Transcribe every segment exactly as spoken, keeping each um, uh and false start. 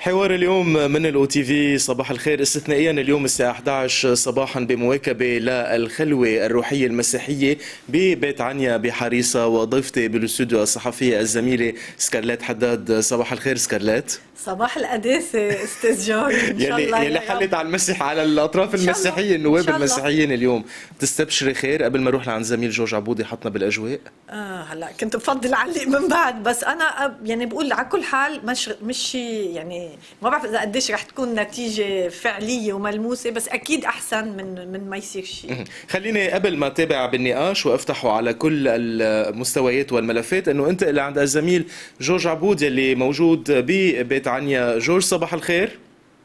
حوار اليوم من الاو تي في. صباح الخير. استثنائيا اليوم الساعة إحدى عشرة صباحا بمواكبة للخلوة الروحية المسيحية ببيت عنيا بحريصة، وضيفتي بالاستوديو الصحفية الزميلة سكارلات حداد. صباح الخير سكارلات. صباح القداسة استاذ جورج. ان شاء الله يلي حلت على المسيح على الاطراف المسيحيه، النواب المسيحيين اليوم. بتستبشري خير؟ قبل ما اروح لعند زميل جورج عبودي حطنا بالاجواء. اه هلا كنت بفضل علق من بعد، بس انا يعني بقول على كل حال مش مش يعني ما بعرف اذا قديش رح تكون نتيجه فعليه وملموسه، بس اكيد احسن من من ما يصير شيء. خليني قبل ما اتابع بالنقاش وافتحه على كل المستويات والملفات انه انت اللي عند الزميل جورج عبودي اللي موجود ببيت عنيا. جورج صباح الخير.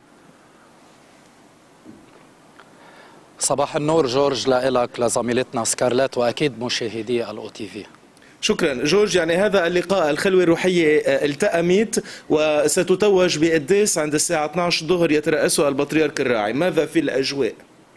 صباح النور جورج، لك لزميلتنا سكارلات واكيد مشاهدي الاو تي في. شكرا جورج. يعني هذا اللقاء الخلوة الروحية التأمت وستتوج بقديس عند الساعة اثنعش الظهر يترأسها البطريرك الراعي. ماذا في الأجواء؟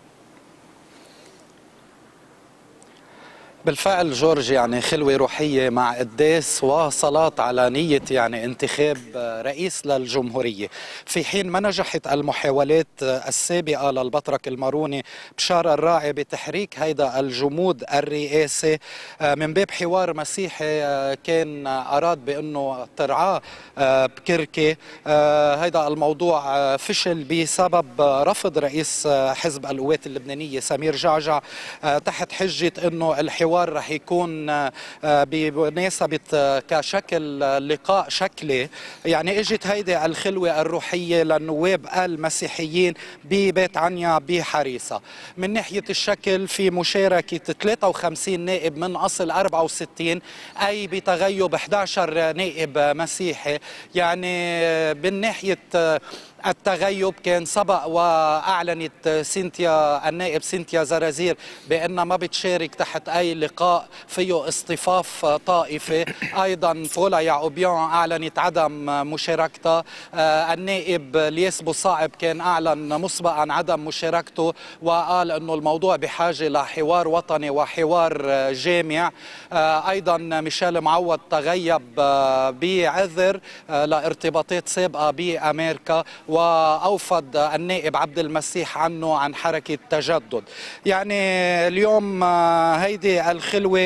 بالفعل جورج، يعني خلوة روحية مع قداس وصلاة على نية يعني انتخاب رئيس للجمهورية، في حين ما نجحت المحاولات السابقة للبطرك الماروني بشار الراعي بتحريك هيدا الجمود الرئاسي من باب حوار مسيحي كان أراد بأنه ترعاه بكركي. هيدا الموضوع فشل بسبب رفض رئيس حزب القوات اللبنانية سمير جعجع تحت حجة أنه الحوار رح يكون بمناسبة كشكل لقاء شكلي. يعني اجت هيدي الخلوة الروحية للنواب المسيحيين ببيت عنيا بحريصة. من ناحية الشكل في مشاركة ثلاثة وخمسين نائب من أصل أربعة وستين، أي بتغيب أحد عشر نائب مسيحي. يعني من ناحية التغيب كان سبق وأعلنت سينتيا النائب سينتيا زرازير بأنها ما بتشارك تحت أي لقاء فيه اصطفاف طائفي. أيضا فولا يعقوبيان أعلنت عدم مشاركتها. النائب لياس بوصاعب كان أعلن مسبقا عدم مشاركته وقال أنه الموضوع بحاجة لحوار وطني وحوار جامع. أيضا ميشيل معوض تغيب بعذر لارتباطات سابقة بأمريكا، وأوفد النائب عبد المسيح عنه عن حركة تجدد. يعني اليوم هيدي الخلوة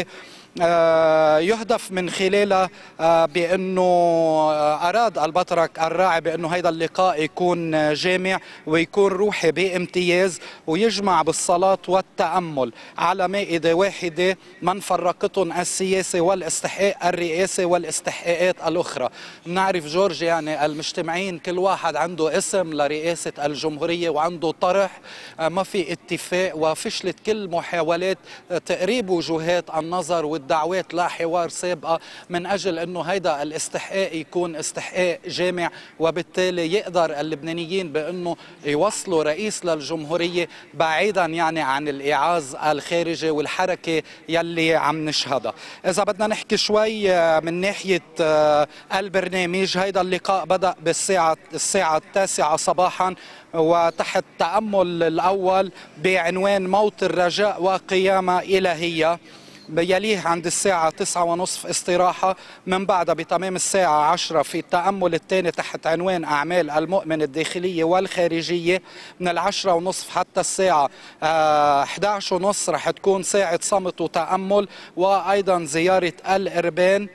يهدف من خلالها بأنه أراد البطرك الراعي بأنه هيدا اللقاء يكون جامع ويكون روحي بامتياز، ويجمع بالصلاة والتأمل على مائدة واحدة من فرقتهم السياسة والاستحقاق الرئاسي والاستحقاقات الأخرى. بنعرف جورج يعني المجتمعين كل واحد عنده اسم لرئاسة الجمهورية وعنده طرح، ما في اتفاق، وفشلت كل محاولات تقريب وجهات النظر والدعوات لحوار سابقة من أجل أنه هيدا الاستحقاق يكون استحقاق جامع، وبالتالي يقدر اللبنانيين بأنه يوصلوا رئيس للجمهورية بعيدا يعني عن الإعاز الخارجي والحركة يلي عم نشهدها. إذا بدنا نحكي شوي من ناحية البرنامج، هيدا اللقاء بدأ بالساعة الساعة التاسعة صباحا وتحت تأمل الأول بعنوان موت الرجاء وقيامة إلهية. يليه عند الساعة تسعة ونصف استراحة، من بعدها بتمام الساعة عشرة في التأمل الثاني تحت عنوان أعمال المؤمن الداخلية والخارجية. من العشرة ونصف حتى الساعة أحد عشر ونصف رح تكون ساعة صمت وتأمل، وأيضا زيارة الإربان.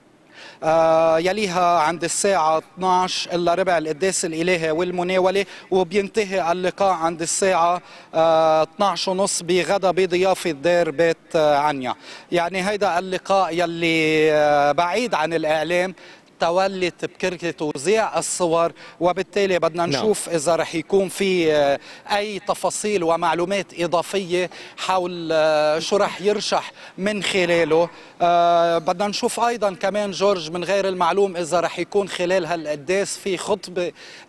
آه يليها عند الساعة اثنعش إلا ربع القداس الإلهي والمناولة، وبينتهي اللقاء عند الساعة آه اثنعش ونص بغدا بضيافة دير بيت آه عنيا. يعني هيدا اللقاء يلي آه بعيد عن الإعلام، تولت بكركة توزيع الصور، وبالتالي بدنا نشوف نعم. إذا رح يكون في أي تفاصيل ومعلومات إضافية حول شو رح يرشح من خلاله. أه بدنا نشوف أيضا كمان جورج من غير المعلوم إذا رح يكون خلال هالقداس في خطبة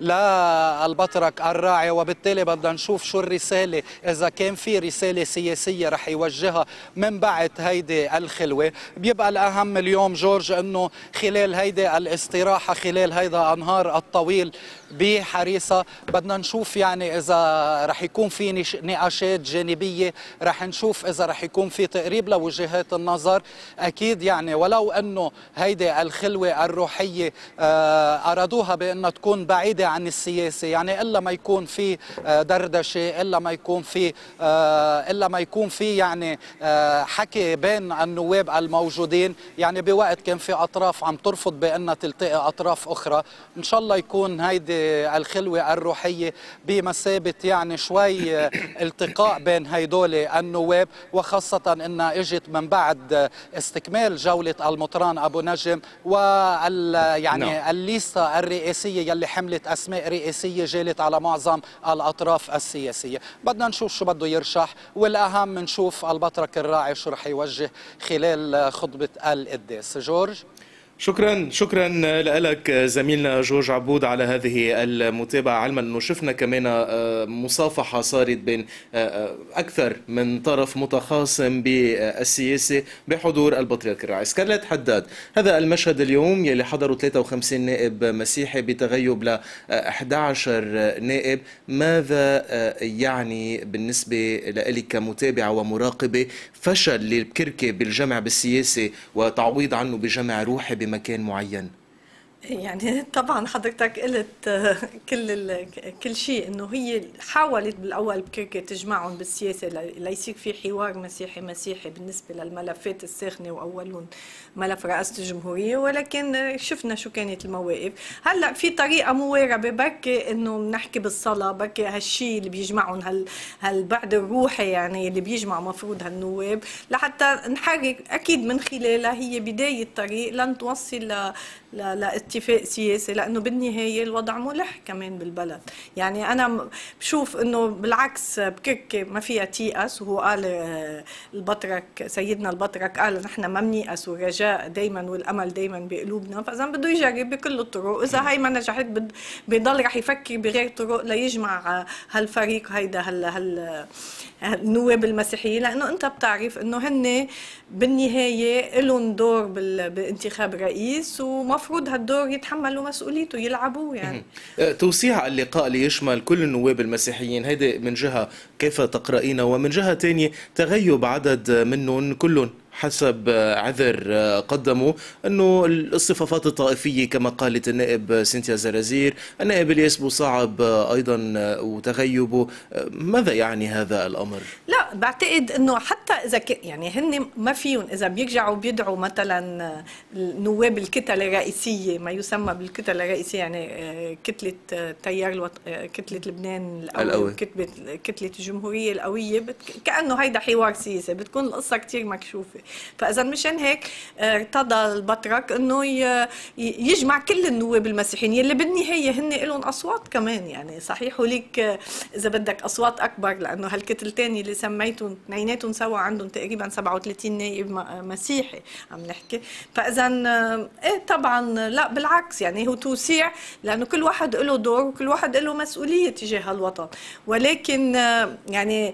للبطرك الراعي، وبالتالي بدنا نشوف شو الرسالة، إذا كان في رسالة سياسية رح يوجهها من بعد هيدي الخلوة. بيبقى الأهم اليوم جورج أنه خلال هيدي الاستراحة خلال هيدا النهار الطويل بحريصة. بدنا نشوف يعني إذا رح يكون في نقاشات جانبية، رح نشوف إذا رح يكون في تقريب لوجهات النظر. أكيد يعني ولو أنه هيدي الخلوة الروحية أرادوها بأنها تكون بعيدة عن السياسة، يعني إلا ما يكون في دردشة، إلا ما يكون في إلا ما يكون في يعني حكي بين النواب الموجودين، يعني بوقت كان في أطراف عم ترفض بأنها تلتقي أطراف أخرى. إن شاء الله يكون هيدي الخلوة الروحية بمثابة يعني شوي التقاء بين هيدول النواب، وخاصة أنها اجت من بعد استكمال جولة المطران أبو نجم وال يعني no. الليستة الرئاسية يلي حملت أسماء رئاسية جالت على معظم الأطراف السياسية. بدنا نشوف شو بده يرشح، والأهم نشوف البطرك الراعي شو رح يوجه خلال خطبة القداس. جورج، شكرا شكرا لك زميلنا جورج عبود على هذه المتابعة، علما أنه شفنا كمان مصافحة صارت بين أكثر من طرف متخاصم بالسياسة بحضور البطريرك الراعي. سكارلت حداد، هذا المشهد اليوم يلي حضروا ثلاثة وخمسين نائب مسيحي بتغيب ل أحد عشر نائب، ماذا يعني بالنسبة لك كمتابعة ومراقبة فشل للبكركي بالجمع بالسياسة وتعويض عنه بجمع روحي بمكان معين؟ يعني طبعا حضرتك قلت كل كل شيء، انه هي حاولت بالاول بكركي تجمعهم بالسياسه ليصير في حوار مسيحي مسيحي بالنسبه للملفات الساخنه، واولهم ملف رئاسه الجمهوريه، ولكن شفنا شو كانت المواقف. هلا في طريقه مواربه، بركي انه بنحكي بالصلاه، بركي هالشيء اللي بيجمعهم هال هالبعد الروحي يعني اللي بيجمع مفروض هالنواب لحتى نحرك، اكيد من خلالها هي بدايه طريق لن توصل ل لاتفاق سياسي، لانه بالنهايه الوضع ملح كمان بالبلد. يعني انا بشوف انه بالعكس بكركي ما فيها تيأس، وهو قال البطرك سيدنا البطرك قال نحن ما بنيأس والرجاء دائما والامل دائما بقلوبنا، فاذا بده يجرب بكل الطرق، اذا هي ما نجحت بضل رح يفكر بغير طرق ليجمع هالفريق هيدا هال هال النواب المسيحيين، لانه انت بتعرف انه هن بالنهايه لهم دور بانتخاب رئيس، ومفروض هالدور يتحملوا مسؤوليته يلعبوه. يعني توسيع اللقاء ليشمل كل النواب المسيحيين، هيدا من جهه كيف تقرأينا، ومن جهه ثانيه تغيب عدد منهم كلهم حسب عذر قدموا أنه الاصطفافات الطائفية كما قالت النائب سينتيا زرازير، النائب الياس بوصعب أيضا وتغيبه. ماذا يعني هذا الأمر؟ لا بعتقد أنه حتى إذا يعني هن ما فيهم إذا بيرجعوا بيدعوا مثلا نواب الكتل الرئيسية، ما يسمى بالكتل الرئيسية، يعني كتلة تيار الوط... كتلة لبنان القوي، كتلة كتلة الجمهورية القوية، بت... كأنه هيدا حوار سياسي، بتكون القصة كتير مكشوفة. فاذا مشان هيك ارتضى البطرك انه يجمع كل النواب المسيحيين اللي بالنهايه هن لهم اصوات كمان. يعني صحيح وليك اذا بدك اصوات اكبر، لانه هالكتلتين اللي سميتهم اثنيناتهم سوا عندهم تقريبا سبعة وثلاثين نائب مسيحي عم نحكي. فاذا ايه طبعا لا بالعكس، يعني هو توسيع، لانه كل واحد له دور وكل واحد له مسؤوليه تجاه الوطن، ولكن يعني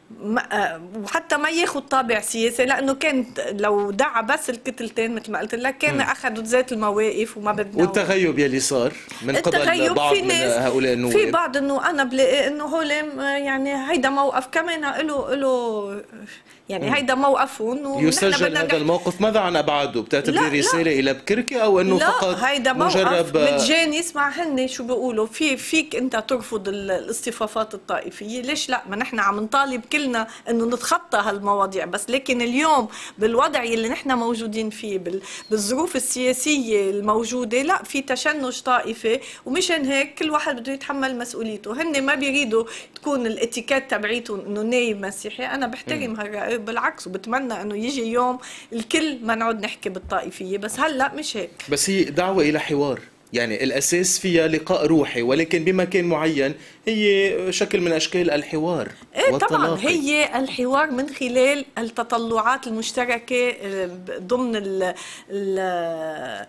وحتى ما ياخذ طابع سياسي، لانه كان لو دعا بس الكتلتين مثل ما قلت لك كان اخذوا ذات المواقف وما بدنا. والتغيب يلي صار من قبل بعض من هؤلاء النواب، في بعض انه انا بلاقي انه هول يعني هيدا موقف كمان له له يعني هيدا موقفهم، يسجل هذا الموقف. ماذا عن ابعاده؟ بتعتبري رساله الى بكركي او انه لا فقط هيدا مجرد متجانس مع هن شو بيقولوا في فيك انت ترفض الاصطفافات الطائفيه؟ ليش لا؟ ما نحن عم نطالب كلنا انه نتخطى هالمواضيع، بس لكن اليوم بالوضع اللي نحن موجودين فيه بالظروف السياسيه الموجوده لا في تشنج طائفي، ومشان هيك كل واحد بده يتحمل مسؤوليته. هن ما بيريدوا تكون الاتيكيت تبعيتهم انه نايب مسيحي، انا بحترم هالرأي بالعكس، وبتمنى انه يجي يوم الكل ما نعود نحكي بالطائفيه، بس هلا مش هيك. بس هي دعوه الى حوار، يعني الأساس فيها لقاء روحي، ولكن بمكان معين هي شكل من أشكال الحوار ايه والتلاقي. طبعا هي الحوار من خلال التطلعات المشتركة ضمن ال ال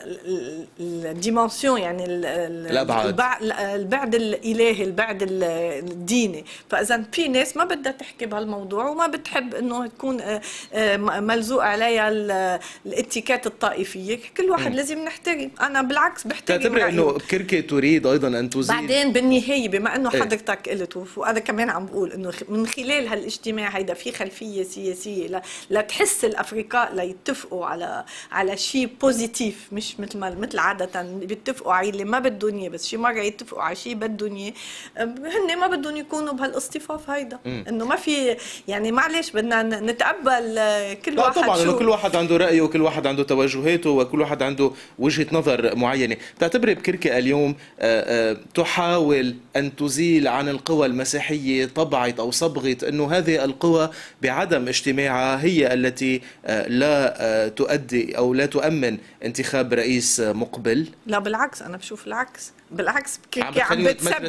الديمنسيون، يعني ال الأبعاد، البعد الإلهي، البعد الديني. فإذا في ناس ما بدها تحكي بهالموضوع وما بتحب إنه تكون ملزوق عليها الاتيكات الطائفية، كل واحد م. لازم نحترم. أنا بالعكس بحترم. تعتبري إنه بكركي تريد أيضا أن تزيل بعدين بالنهاية، بما إنه حضرتك قلت وأنا كمان عم بقول إنه من خلال هالاجتماع هيدا في خلفية سياسية لتحس الأفريقاء ليتفقوا على على شيء بوزيتيف، مش مثل ما مثل عادة بيتفقوا على اللي ما بدهم إياه، بس شي مرة يتفقوا على شيء بدهم إياه، هن ما بدهم يكونوا بهالاصطفاف هيدا. إنه ما في يعني معلش بدنا نتقبل كل لا واحد. طبعا إنه كل واحد عنده رأيه وكل واحد عنده توجهاته وكل واحد عنده وجهة نظر معينة. تعتبري بكركي اليوم تحاول أن تزيل عن القوى المسيحية طبعة أو صبغة أنه هذه القوى بعدم اجتماعها هي التي لا تؤدي أو لا تؤمن انتخاب رئيس مقبل؟ لا بالعكس، أنا بشوف العكس. بالعكس بكركي عم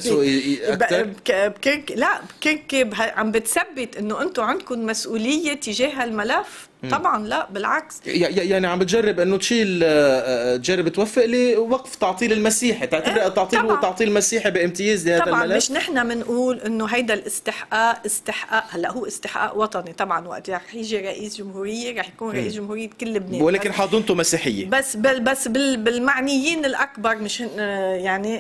بتثبت بكركي لا بكركي عم بتثبت انه انتم عندكم مسؤوليه تجاه الملف. طبعا لا بالعكس، يعني عم بتجرب انه تشيل تجرب توفق لوقف تعطيل المسيحي. تعتبر التعطيل هو تعطيل مسيحي بامتياز لهذا طبعا الملف؟ مش نحن بنقول انه هيدا الاستحقاق استحقاق، هلا هو استحقاق وطني طبعا. وقت رح يجي رئيس جمهوريه رح يكون رئيس جمهوريه كل لبنان، ولكن حاضنته مسيحيه. بس بل بس بال بالمعنيين الاكبر مش يعني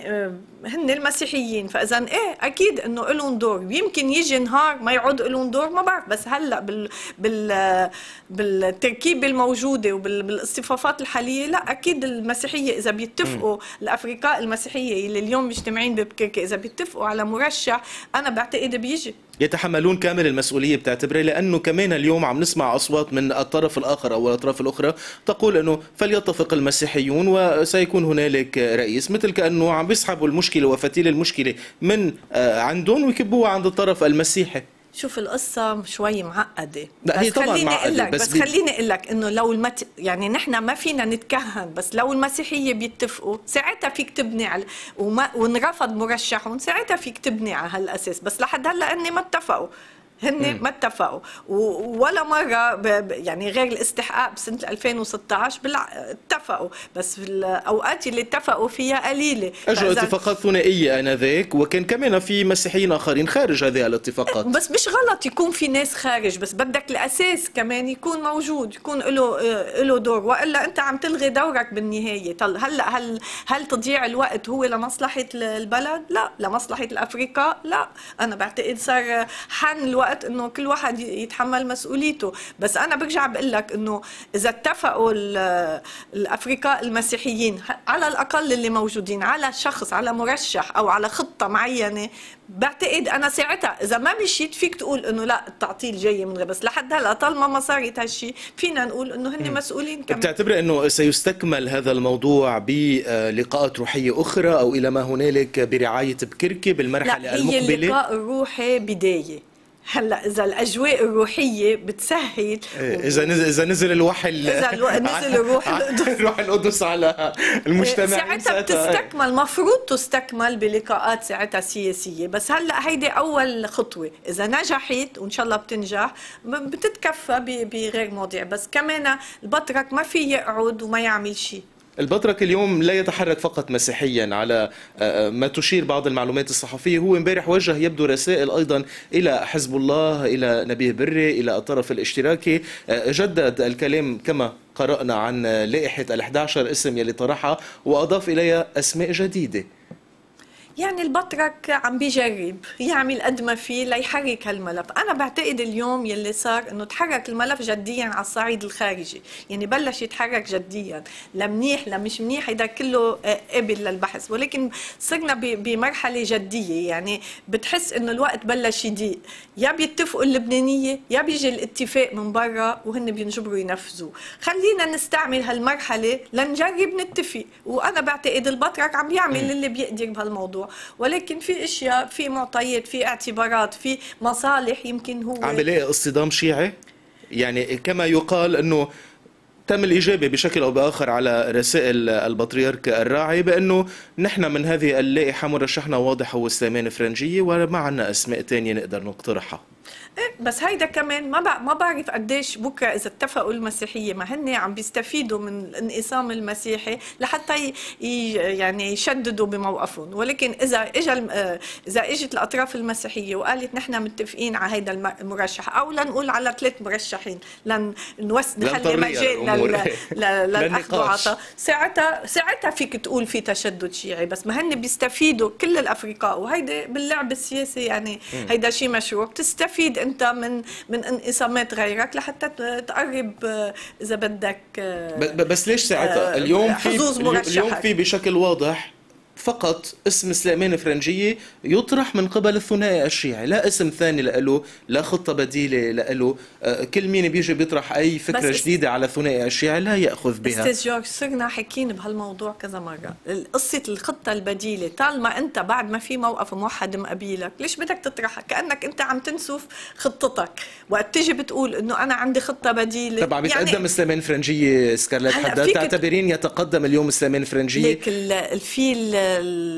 هن المسيحيين. فاذا ايه اكيد انه لهم دور، يمكن يجي نهار ما يعود لهم دور، ما بعرف. بس هلا بال بال بالتركيبه الموجوده وبالاصطفافات الحاليه لا اكيد المسيحيه اذا بيتفقوا م. الافريقاء المسيحيه اللي اليوم مجتمعين ببكركي اذا بيتفقوا على مرشح انا بعتقد بيجي يتحملون كامل المسؤوليه. بتعتبري لانه كمان اليوم عم نسمع اصوات من الطرف الاخر او الاطراف الاخرى تقول انه فليتفق المسيحيون وسيكون هنالك رئيس، مثل كانه عم بيسحبوا المشكله وفتيل المشكله من عندهم ويكبوها عند الطرف المسيحي. شوف القصة شوي معقدة، لا هي طبعا معقدة، بس, بس خليني اقول لك انه لو المت... يعني نحن ما فينا نتكهن، بس لو المسيحية بيتفقوا ساعتها فيك تبني على وما... ونرفض مرشحهم ساعتها فيك تبني على هالاساس. بس لحد هلا اني ما اتفقوا، هن ما اتفقوا ولا مرة ب... يعني غير الاستحقاق بسنة ألفين وستة عشر بالع... اتفقوا، بس في الأوقات اللي اتفقوا فيها قليلة. أجوا اتفاقات ثنائية آنذاك، وكان كمان في مسيحيين آخرين خارج هذه الاتفاقات. بس مش غلط يكون في ناس خارج، بس بدك الأساس كمان يكون موجود، يكون له له دور، وإلا أنت عم تلغي دورك بالنهاية. طل هلا هل هل تضييع الوقت هو لمصلحة البلد؟ لا. لمصلحة الأفريقاء؟ لا. أنا بعتقد صار حان الوقت انه كل واحد يتحمل مسؤوليته. بس انا برجع بقول لك انه اذا اتفقوا الافريقاء المسيحيين على الاقل اللي موجودين على شخص، على مرشح او على خطه معينه، بعتقد انا ساعتها اذا ما مشيت فيك تقول انه لا التعطيل جاي من غير. بس لحد هلا طالما ما صارت هالشيء فينا نقول انه هن مسؤولين كمان. بتعتبر انه سيستكمل هذا الموضوع بلقاءات روحيه اخرى او الى ما هنالك برعايه بكركي بالمرحله لا المقبله؟ هي اللقاء الروحي بدايه. هلا اذا الاجواء الروحيه بتسهل، اذا نزل اذا نزل الوحي اذا نزل الروح القدس الروح القدس على المجتمع ساعتها بتستكمل، مفروض تستكمل بلقاءات ساعتها سياسيه. بس هلا هيدي اول خطوه، اذا نجحت وان شاء الله بتنجح بتتكفى بغير مواضيع. بس كمان البطرك ما في يقعد وما يعمل شيء. البطرك اليوم لا يتحرك فقط مسيحيا على ما تشير بعض المعلومات الصحفية، هو امبارح وجه يبدو رسائل أيضا إلى حزب الله، إلى نبيه بري، إلى الطرف الاشتراكي. جدد الكلام كما قرأنا عن لائحة الأحد عشر اسم يلي طرحها وأضاف إليها أسماء جديدة. يعني البطرك عم بيجرب يعمل قد ما فيه ليحرك هالملف. انا بعتقد اليوم يلي صار انه تحرك الملف جديا على الصعيد الخارجي، يعني بلش يتحرك جديا، لا منيح لا مش منيح هيدا كله قابل للبحث، ولكن صرنا بمرحله جديه. يعني بتحس انه الوقت بلش يضيق، يا بيتفقوا اللبنانيه يا بيجي الاتفاق من برا وهن بينجبروا ينفذوا. خلينا نستعمل هالمرحله لنجرب نتفق، وانا بعتقد البطرك عم يعمل اللي بيقدر بهالموضوع، ولكن في اشياء، في معطيات، في اعتبارات، في مصالح يمكن هو عم بلاقي اصطدام شيعي. يعني كما يقال انه تم الإجابة بشكل أو بآخر على رسائل البطريرك الراعي بأنه نحن من هذه اللائحة مرشحنا واضح هو سليمان فرنجية وما عندنا أسماء تانية نقدر نقترحها. بس هيدا كمان ما ما بعرف قديش بكره اذا اتفقوا المسيحيه، ما هن عم بيستفيدوا من الانقسام المسيحي لحتى ي يعني يشددوا بموقفهم، ولكن اذا اجى اذا اجت الاطراف المسيحيه وقالت نحن متفقين على هيدا المرشح، او لنقول على ثلاث مرشحين لنوس نخلي مجال للاخذ والعطاء، ساعتها ساعتها فيك تقول في تشدد شيعي، بس ما هن بيستفيدوا كل الافرقاء، وهيدا باللعب السياسي يعني هيدا شيء مشروع، بتستفيد انت من من انقسامات غيرك لحتى تقرب اذا بدك. بس ليش ساعتها اليوم في اليوم في بشكل واضح فقط اسم سليمان فرنجية يطرح من قبل الثنائي الشيعي، لا اسم ثاني له، لا خطة بديلة له. كل مين بيجي بيطرح أي فكرة جديدة على الثنائي الشيعي لا يأخذ بها. أستاذ جورج صرنا حكينا بهالموضوع كذا مرة، قصة الخطة البديلة طالما أنت بعد ما في موقف موحد مقابلك ليش بدك تطرحها؟ كأنك أنت عم تنسف خطتك، وقت تيجي بتقول إنه أنا عندي خطة بديلة. طبعا بيتقدم يعني سليمان فرنجية سكارلت حدا، تعتبرين يتقدم اليوم سليمان فرنجية؟ ليك الفيل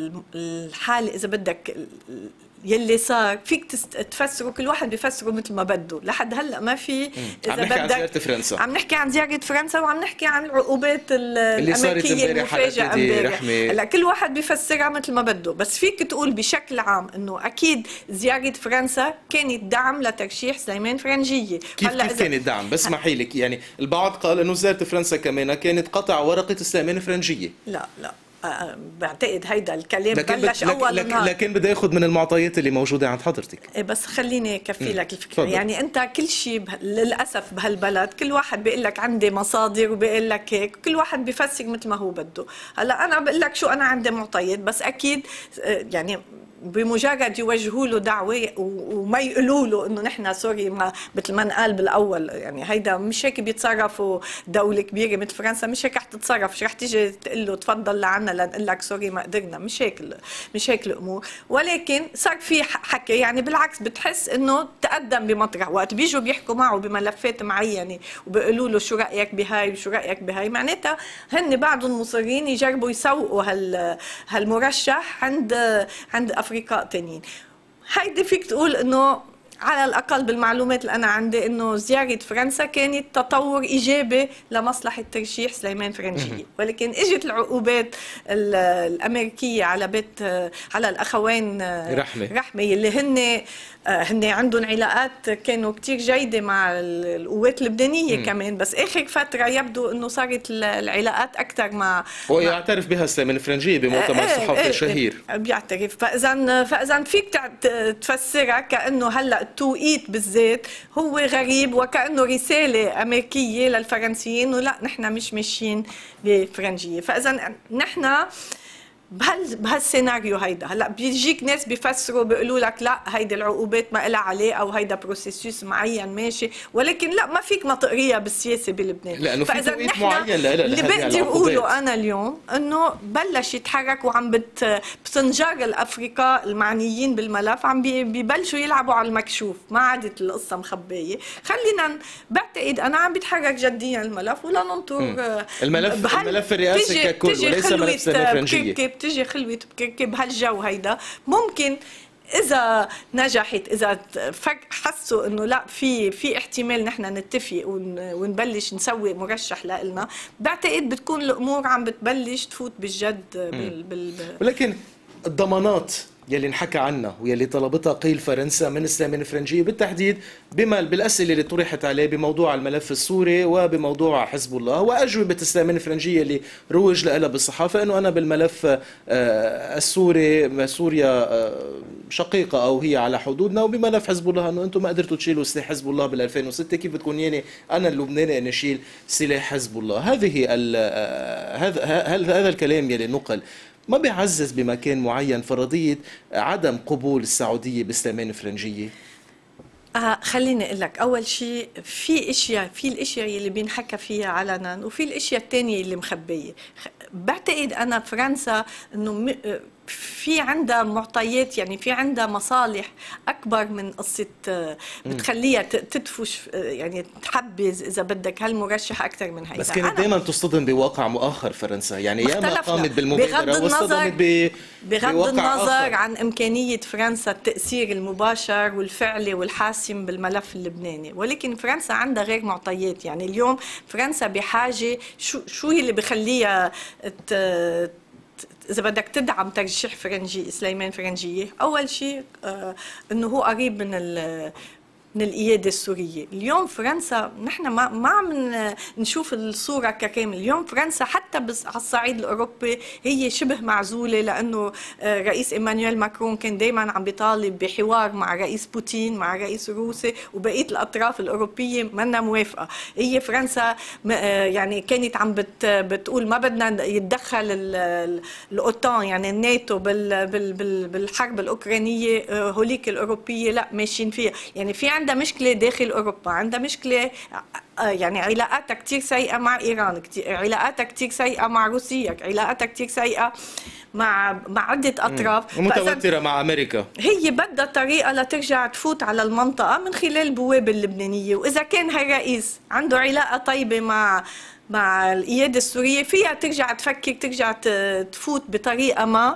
الحالة إذا بدك يلي صار فيك تفسره، كل واحد بيفسره مثل ما بده، لحد هلا ما في. إذا عم نحكي بدك عن زيارة فرنسا، عم نحكي عن زيارة فرنسا وعم نحكي عن العقوبات الأمريكية المفاجئة امبارح. هلا كل واحد بيفسرها مثل ما بده، بس فيك تقول بشكل عام إنه أكيد زيارة فرنسا كانت دعم لترشيح سليمان فرنجية. كيف كيف كانت دعم؟ بس اسمحي لك، يعني البعض قال إنه زيارة فرنسا كمان كانت قطع ورقة سليمان فرنجية. لا لا بعتقد هيدا الكلام بلش اول لكن نهار، لكن بدي اخذ من المعطيات اللي موجوده عند حضرتك. بس خليني اكفي لك الفكره. يعني انت كل شيء به... للاسف بهالبلد كل واحد بيقول لك عندي مصادر وبيقول لك هيك، كل واحد بيفسر مثل ما هو بده. هلا انا بقول لك شو انا عندي معطيات، بس اكيد يعني بمجرد يوجهوا له دعوه وما يقولوا له انه نحن سوري ما مثل ما انقال بالاول، يعني هيدا مش هيك بيتصرفوا دوله كبيره مثل فرنسا، مش هيك رح تتصرف، مش رح تيجي تقول له تفضل لعنا لنقول لك سوري ما قدرنا، مش هيك مش هيك الامور. ولكن صار في حكي، يعني بالعكس بتحس انه تقدم بمطرح، وقت بيجوا بيحكوا معه بملفات معينه وبيقولوا له شو رايك بهاي وشو رايك بهاي، معناتها هن بعضهم مصرين يجربوا يسوقوا هال هالمرشح عند عند افريقيا تانيين. هيدي فيك تقول انه على الاقل بالمعلومات اللي انا عندي انه زياره فرنسا كانت تطور ايجابي لمصلحه ترشيح سليمان فرنجية، ولكن اجت العقوبات الامريكيه على بيت على الاخوين رحمه رحمه اللي هن هن عندهم علاقات كانوا كتير جيده مع القوات اللبنانيه م. كمان، بس اخر فتره يبدو انه صارت العلاقات اكثر مع ويعترف بها سليمان فرنجية بمؤتمر صحفي شهير. بيعترف، فاذا فاذا فيك تفسرها كانه هلا التوقيت بالذات هو غريب، وكأنه رسالة أمريكية للفرنسيين إنه لا نحن مش ماشيين بفرنجية. فإذا نحن بهال بهالسيناريو هيدا هلا بيجيك ناس بيفسروا بيقولوا لك لا هيدي العقوبات ما لها عليه او هيدا بروسيسوس معين ماشي، ولكن لا ما فيك ما تقريها بالسياسه بلبنان. لانه في توقيت معين لا اللي بقدر اقوله انا اليوم انه بلش يتحرك وعم بت بتنجر الافرقاء المعنيين بالملف عم ببلشوا يلعبوا على المكشوف، ما عادت القصه مخبيه. خلينا بعتقد انا عم بيتحرك جديا الملف ولا ننطر الملف الملف الرئاسي ككل وليس ملف سليمان فرنجية. بتجي خلوة بكركب هالجو هيدا ممكن إذا نجحت، إذا حسوا إنه لا في في احتمال نحن نتفق ونبلش نسوي مرشح لإلنا، بعتقد بتكون الأمور عم بتبلش تفوت بالجد بال بال ولكن الضمانات يلي انحكى عنها ويلي طلبتها قيل فرنسا من سليمان فرنجية بالتحديد بما بالأسئلة اللي طرحت عليه بموضوع الملف السوري وبموضوع حزب الله، وأجوبة سليمان فرنجية اللي روج لها بالصحافة أنه أنا بالملف السوري سوريا شقيقة أو هي على حدودنا، وبملف حزب الله أنه أنتم ما قدرتوا تشيلوا سلاح حزب الله بال ألفين وستة، كيف بتكون يعني أنا اللبناني أن أشيل سلاح حزب الله؟ هذه هذا هذا الكلام يلي نقل ما بيعزز بمكان معين فرضية عدم قبول السعودية بسليمان فرنجية؟ آه خليني اقول لك، اول شيء في اشياء في الاشياء اللي بينحكى فيها علنا وفي الاشياء الثانيه اللي مخبيه. بعتقد انا فرنسا انه في عندها معطيات، يعني في عندها مصالح اكبر من قصه بتخليها تدفش، يعني تحبذ اذا بدك هالمرشح اكثر من هيدا. بس كانت دائما تصطدم بواقع مؤخر فرنسا، يعني ياما قامت بالمبادره واصطدمت ب بغض النظر آخر. عن امكانيه فرنسا التاثير المباشر والفعلي والحاسم بالملف اللبناني، ولكن فرنسا عندها غير معطيات. يعني اليوم فرنسا بحاجه، شو شو اللي بخليها إذا بدك تدعم ترشيح فرنجي سليمان فرنجية؟ أول شيء آه إنه هو قريب من من القيادة السورية. اليوم فرنسا نحن ما ما عم نشوف الصورة ككامل. اليوم فرنسا حتى على الصعيد الأوروبي هي شبه معزولة، لأنه رئيس إيمانويل ماكرون كان دايما عم بيطالب بحوار مع رئيس بوتين، مع رئيس روسيا، وبقية الأطراف الأوروبية منا موافقة. هي فرنسا يعني كانت عم بت بتقول ما بدنا يتدخل الأوتان، يعني الناتو بالحرب الأوكرانية، هوليك الأوروبية لا ماشيين فيها. يعني في عندها مشكلة داخل أوروبا، عندها مشكلة يعني علاقاتها كتير سيئة مع إيران، كتير علاقاتها كتير سيئة مع روسيا، علاقاتها كتير سيئة مع مع عدة أطراف، متوترة مع أمريكا. هي بدها طريقة لترجع تفوت على المنطقة من خلال البوابة اللبنانية. وإذا كان هالرئيس عنده علاقة طيبة مع مع القيادة السورية، فيها ترجع تفكر، ترجع تفوت بطريقة ما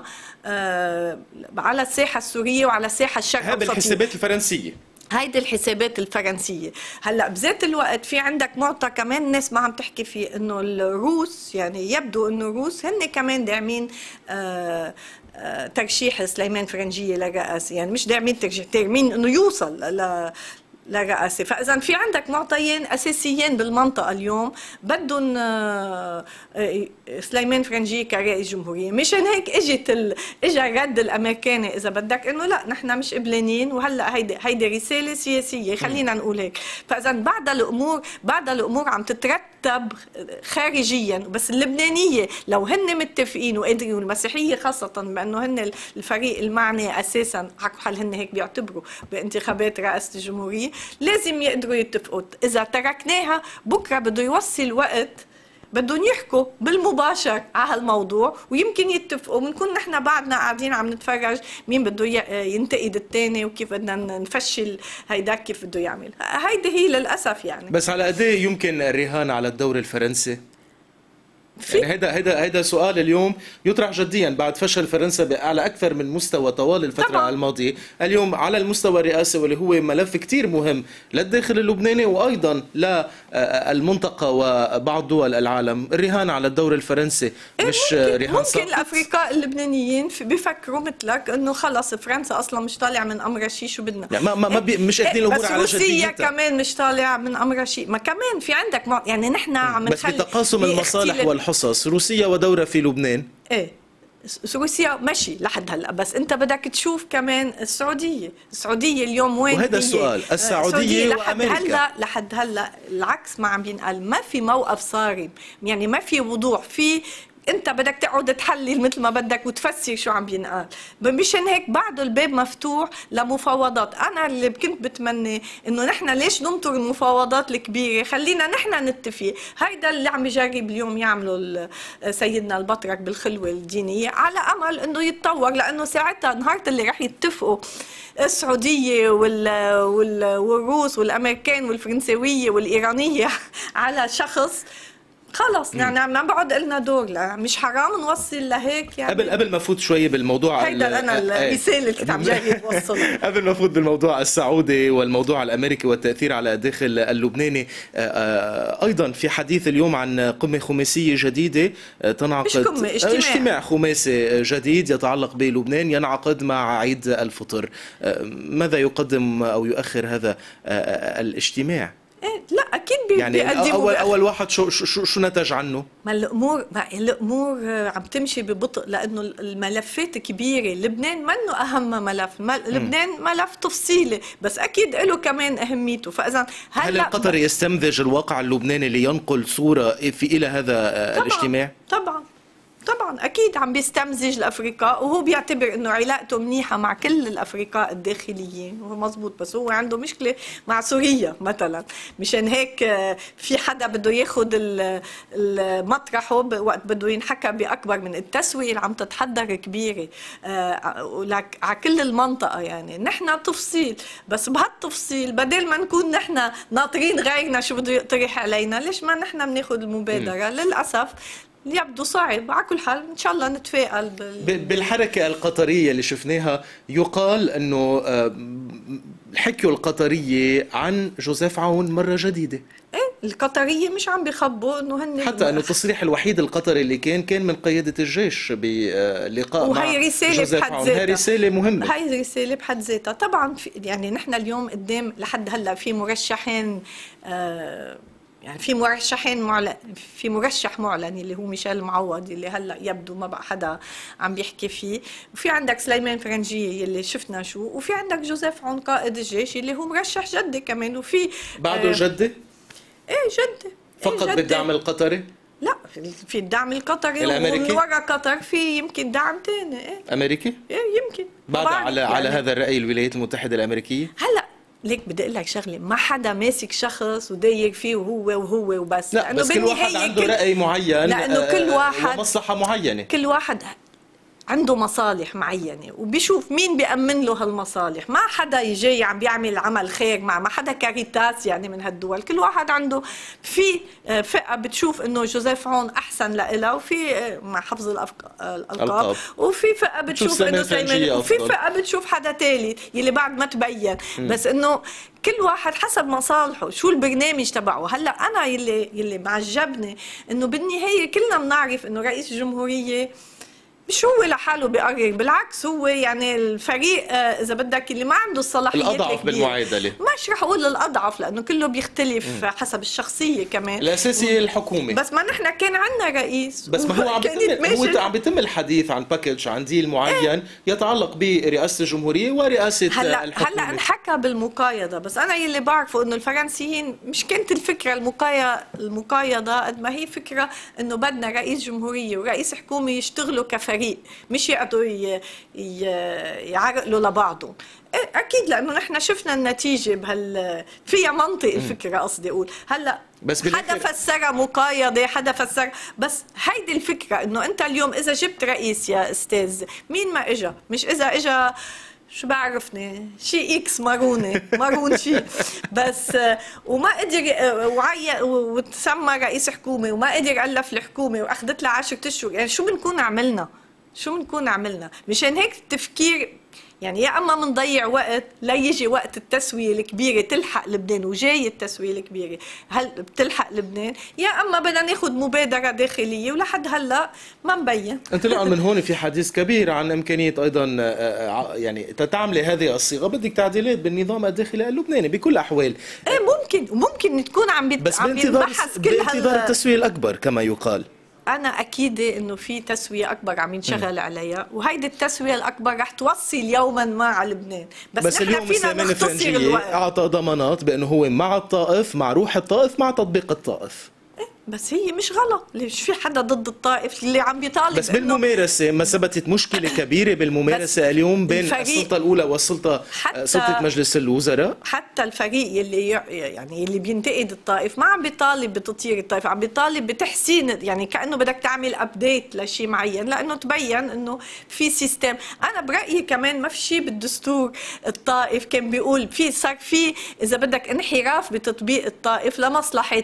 على الساحة السورية وعلى الساحة الشرق هذه الحسابات الفرنسية، هيدي الحسابات الفرنسيه. هلا بذات الوقت في عندك معطى كمان الناس ما عم تحكي فيه، انه الروس يعني يبدو انه الروس هن كمان داعمين آه آه ترشيح سليمان فرنجيه للرئاسه، يعني مش داعمين ترشيح، داعمين انه يوصل ل للرئاسة. فإذا في عندك معطيين أساسيين بالمنطقة اليوم بدهم سليمان فرنجية كرئيس جمهورية. مشان هيك اجت ال... اجى الرد الأمريكاني إذا بدك إنه لا نحن مش قبلانين، وهلا هيدي هيدي رسالة سياسية، خلينا نقول هيك. فإذا بعد الأمور بعد الأمور عم تترتب خارجيا، بس اللبنانية لو هن متفقين وقادرين، والمسيحية خاصة بأنه هن الفريق المعني أساسا، على حال هن هيك بيعتبروا بانتخابات رئاسة الجمهورية، لازم يقدروا يتفقوا. إذا تركناها بكرة بده يوصل وقت بدهم يحكوا بالمباشر على هالموضوع ويمكن يتفقوا، بنكون نحن بعدنا قاعدين عم نتفرج مين بده ينتقد الثاني وكيف بدنا نفشل هيداك كيف بده يعمل. هيدي هي للأسف يعني. بس على قد ايه يمكن الرهان على الدور الفرنسي؟ يعني هيدا هيدا هيدا سؤال اليوم يطرح جديا بعد فشل فرنسا على اكثر من مستوى طوال الفتره طبعا. الماضيه، اليوم على المستوى الرئاسي واللي هو ملف كثير مهم للداخل اللبناني وايضا للمنطقه وبعض دول العالم، الرهان على الدور الفرنسي مش ممكن رهان ممكن الافريقاء اللبنانيين بيفكروا مثلك انه خلص فرنسا اصلا مش طالع من امرها شيء، شو بدنا يعني ما ما مش اخذين الامور على جديتها. روسيا كمان مش طالع من امرها شيء، ما كمان في عندك ما يعني نحن عم بس بتقاسم المصالح والحصص، روسيا ودورها في لبنان ايه روسيا ماشي لحد هلا، بس انت بدك تشوف كمان السعوديه، السعوديه اليوم وين؟ وهذا السؤال، السعوديه وامريكا لحد هلا لحد هلا العكس ما عم بينقال، ما في موقف صارم، يعني ما في وضوح، في انت بدك تقعد تحلل مثل ما بدك وتفسر شو عم بينقال. مشان هيك بعده الباب مفتوح لمفاوضات. انا اللي كنت بتمنى انه نحن ليش ننطر المفاوضات الكبيره، خلينا نحن نتفق. هيدا اللي عم يجرب اليوم يعمله سيدنا البطرك بالخلوه الدينيه، على امل انه يتطور، لانه ساعتها نهار اللي رح يتفقوا السعوديه وال... وال... والروس والامريكان والفرنسويه والايرانيه على شخص، خلص يعني ما بعد لنا دور. لا مش حرام نوصل لهيك يعني. قبل قبل ما فوت شوي بالموضوع، هيدا انا الرساله اللي كنت عم جاي اوصلها. قبل ما فوت بالموضوع السعودي والموضوع الامريكي والتاثير على الداخل اللبناني، ايضا في حديث اليوم عن قمه خماسيه جديده تنعقد، مش قمه، اجتماع. اجتماع خماسي جديد يتعلق بلبنان ينعقد مع عيد الفطر. ماذا يقدم او يؤخر هذا الاجتماع؟ لا اكيد بي يعني اول اول واحد شو شو شو نتج عنه؟ ما الامور ما الامور عم تمشي ببطء، لانه الملفات كبيره. لبنان منه اهم ملف، لبنان ملف تفصيلي بس اكيد له كمان اهميته. فاذا هل القطر يستمزج الواقع اللبناني لينقل صوره في الى هذا طبعًا الاجتماع؟ طبعا طبعا اكيد عم بيستمزج الافرقاء، وهو بيعتبر انه علاقته منيحه مع كل الافرقاء الداخليين، وهو مزبوط، بس هو عنده مشكله مع سوريا مثلا. مشان هيك في حدا بده ياخذ المطرحه وقت بده ينحكى باكبر من التسويه اللي عم تتحضر كبيره على كل المنطقه. يعني نحن تفصيل، بس بهالتفصيل بدل ما نكون نحن ناطرين غيرنا شو بده يقترح علينا، ليش ما نحن بناخذ المبادره؟ م. للاسف يبدو صعب. على كل حال ان شاء الله نتفائل بال... بالحركه القطريه اللي شفناها. يقال انه حكيوا القطريه عن جوزيف عون مره جديده. ايه القطريه مش عم بيخبوا انه هن حتى انه التصريح الوحيد القطري اللي كان كان من قياده الجيش بلقاء مع جوزيف عون. هي رساله مهمه، هي رساله بحد ذاتها. طبعا يعني نحن اليوم قدام لحد هلا في مرشحين، آه يعني في مرشحين معلن، في مرشح معلن اللي هو ميشيل معوض اللي هلا يبدو ما بقى حدا عم بيحكي فيه، وفي عندك سليمان فرنجيه اللي شفنا شو، وفي عندك جوزيف عون قائد الجيش اللي هو مرشح جدي كمان. وفي بعده آه جدي؟ ايه جدي فقط إيه بالدعم القطري؟ لا في الدعم القطري الامريكي، ومن وراء قطر في يمكن دعم ثاني. ايه امريكي؟ ايه يمكن بعد على يعني على هذا الراي الولايات المتحده الامريكيه. هلا ليك بدي اقول لك شغله، ما حدا ماسك شخص وداير فيه وهو وهو وبس. لا بس كل واحد عنده كل... راي معين، لانه كل واحد ومصلحه معينه، كل واحد عنده مصالح معينه وبيشوف مين بيأمن له هالمصالح. ما حدا يجي عم بيعمل عمل خير مع ما حدا كاريتاس يعني من هالدول. كل واحد عنده في فئه بتشوف انه جوزيف عون احسن لها، وفي مع حفظ الالقاب، وفي فئه بتشوف انه سليمان، وفي فئه بتشوف حدا ثالث يلي بعد ما تبين. م. بس انه كل واحد حسب مصالحه شو البرنامج تبعه. هلا انا يلي يلي معجبني انه بالنهايه كلنا بنعرف انه رئيس الجمهوريه مش هو لحاله بيقرر، بالعكس هو يعني الفريق اذا بدك اللي ما عنده الصلاحيات الاضعف بالمعادله. مش رح اقول الاضعف لانه كله بيختلف م. حسب الشخصيه كمان. الاساسي الحكومه. بس ما نحن كان عندنا رئيس، بس ما هو عم بيتم هو عم بيتم الحديث عن باكج، عن ديل معين ايه؟ يتعلق برئاسه الجمهوريه ورئاسه هلا الحكومه. هلا انحكى بالمقايضه، بس انا يلي بعرفه انه الفرنسيين مش كانت الفكره المقايضه المقايضه قد ما هي فكره انه بدنا رئيس جمهوريه ورئيس حكومه يشتغلوا كفريق، مش يقعدوا يعرقلوا لبعضهم. اكيد لانه نحن شفنا النتيجه بهال فيها منطق الفكره. قصدي اقول هلا بس حدا فسرها مقايضه، حدا فسر، بس هيدي الفكره انه انت اليوم اذا جبت رئيس يا استاذ مين ما اجى، مش اذا اجى شو بعرفني شيء اكس ماروني مارون شيء بس وما قدر وعي وتسمى رئيس حكومه وما قدر الف الحكومه واخذت لها عشرة اشهر. يعني شو بنكون عملنا؟ شو بنكون عملنا؟ مشان هيك التفكير يعني يا اما بنضيع وقت لا يجي وقت التسويه الكبيره تلحق لبنان، وجاي التسويه الكبيره هل بتلحق لبنان، يا اما بدنا ناخذ مبادره داخليه ولحد هلا ما مبين. انطلاقا من هون في حديث كبير عن امكانيه ايضا يعني تعملي هذه الصيغه بدك تعديلات بالنظام الداخلي اللبناني بكل الاحوال. ايه ممكن وممكن تكون عم بس عم ينبحث كل بانتظار التسويه الاكبر كما يقال. أنا أكيدة إنه في تسوية أكبر عم ينشغل عليها، وهيدي التسوية الأكبر رح توصل يوما ما على لبنان. بس, بس نحن فينا نختصر الوقت. أعطى ضمانات بأنه هو مع الطائف، مع روح الطائف، مع تطبيق الطائف. بس هي مش غلط، ليش في حدا ضد الطائف اللي عم بيطالب؟ بس بالممارسة ما ثبتت مشكلة كبيرة بالممارسة اليوم بين السلطة الأولى والسلطة سلطة مجلس الوزراء. حتى الفريق اللي يعني اللي بينتقد الطائف ما عم بيطالب بتطهير الطائف، عم بيطالب بتحسين، يعني كأنه بدك تعمل أبديت لشيء معين لأنه تبين إنه في سيستم. أنا برأيي كمان ما في شيء بالدستور الطائف كان بيقول في صار في إذا بدك انحراف بتطبيق الطائف لمصلحة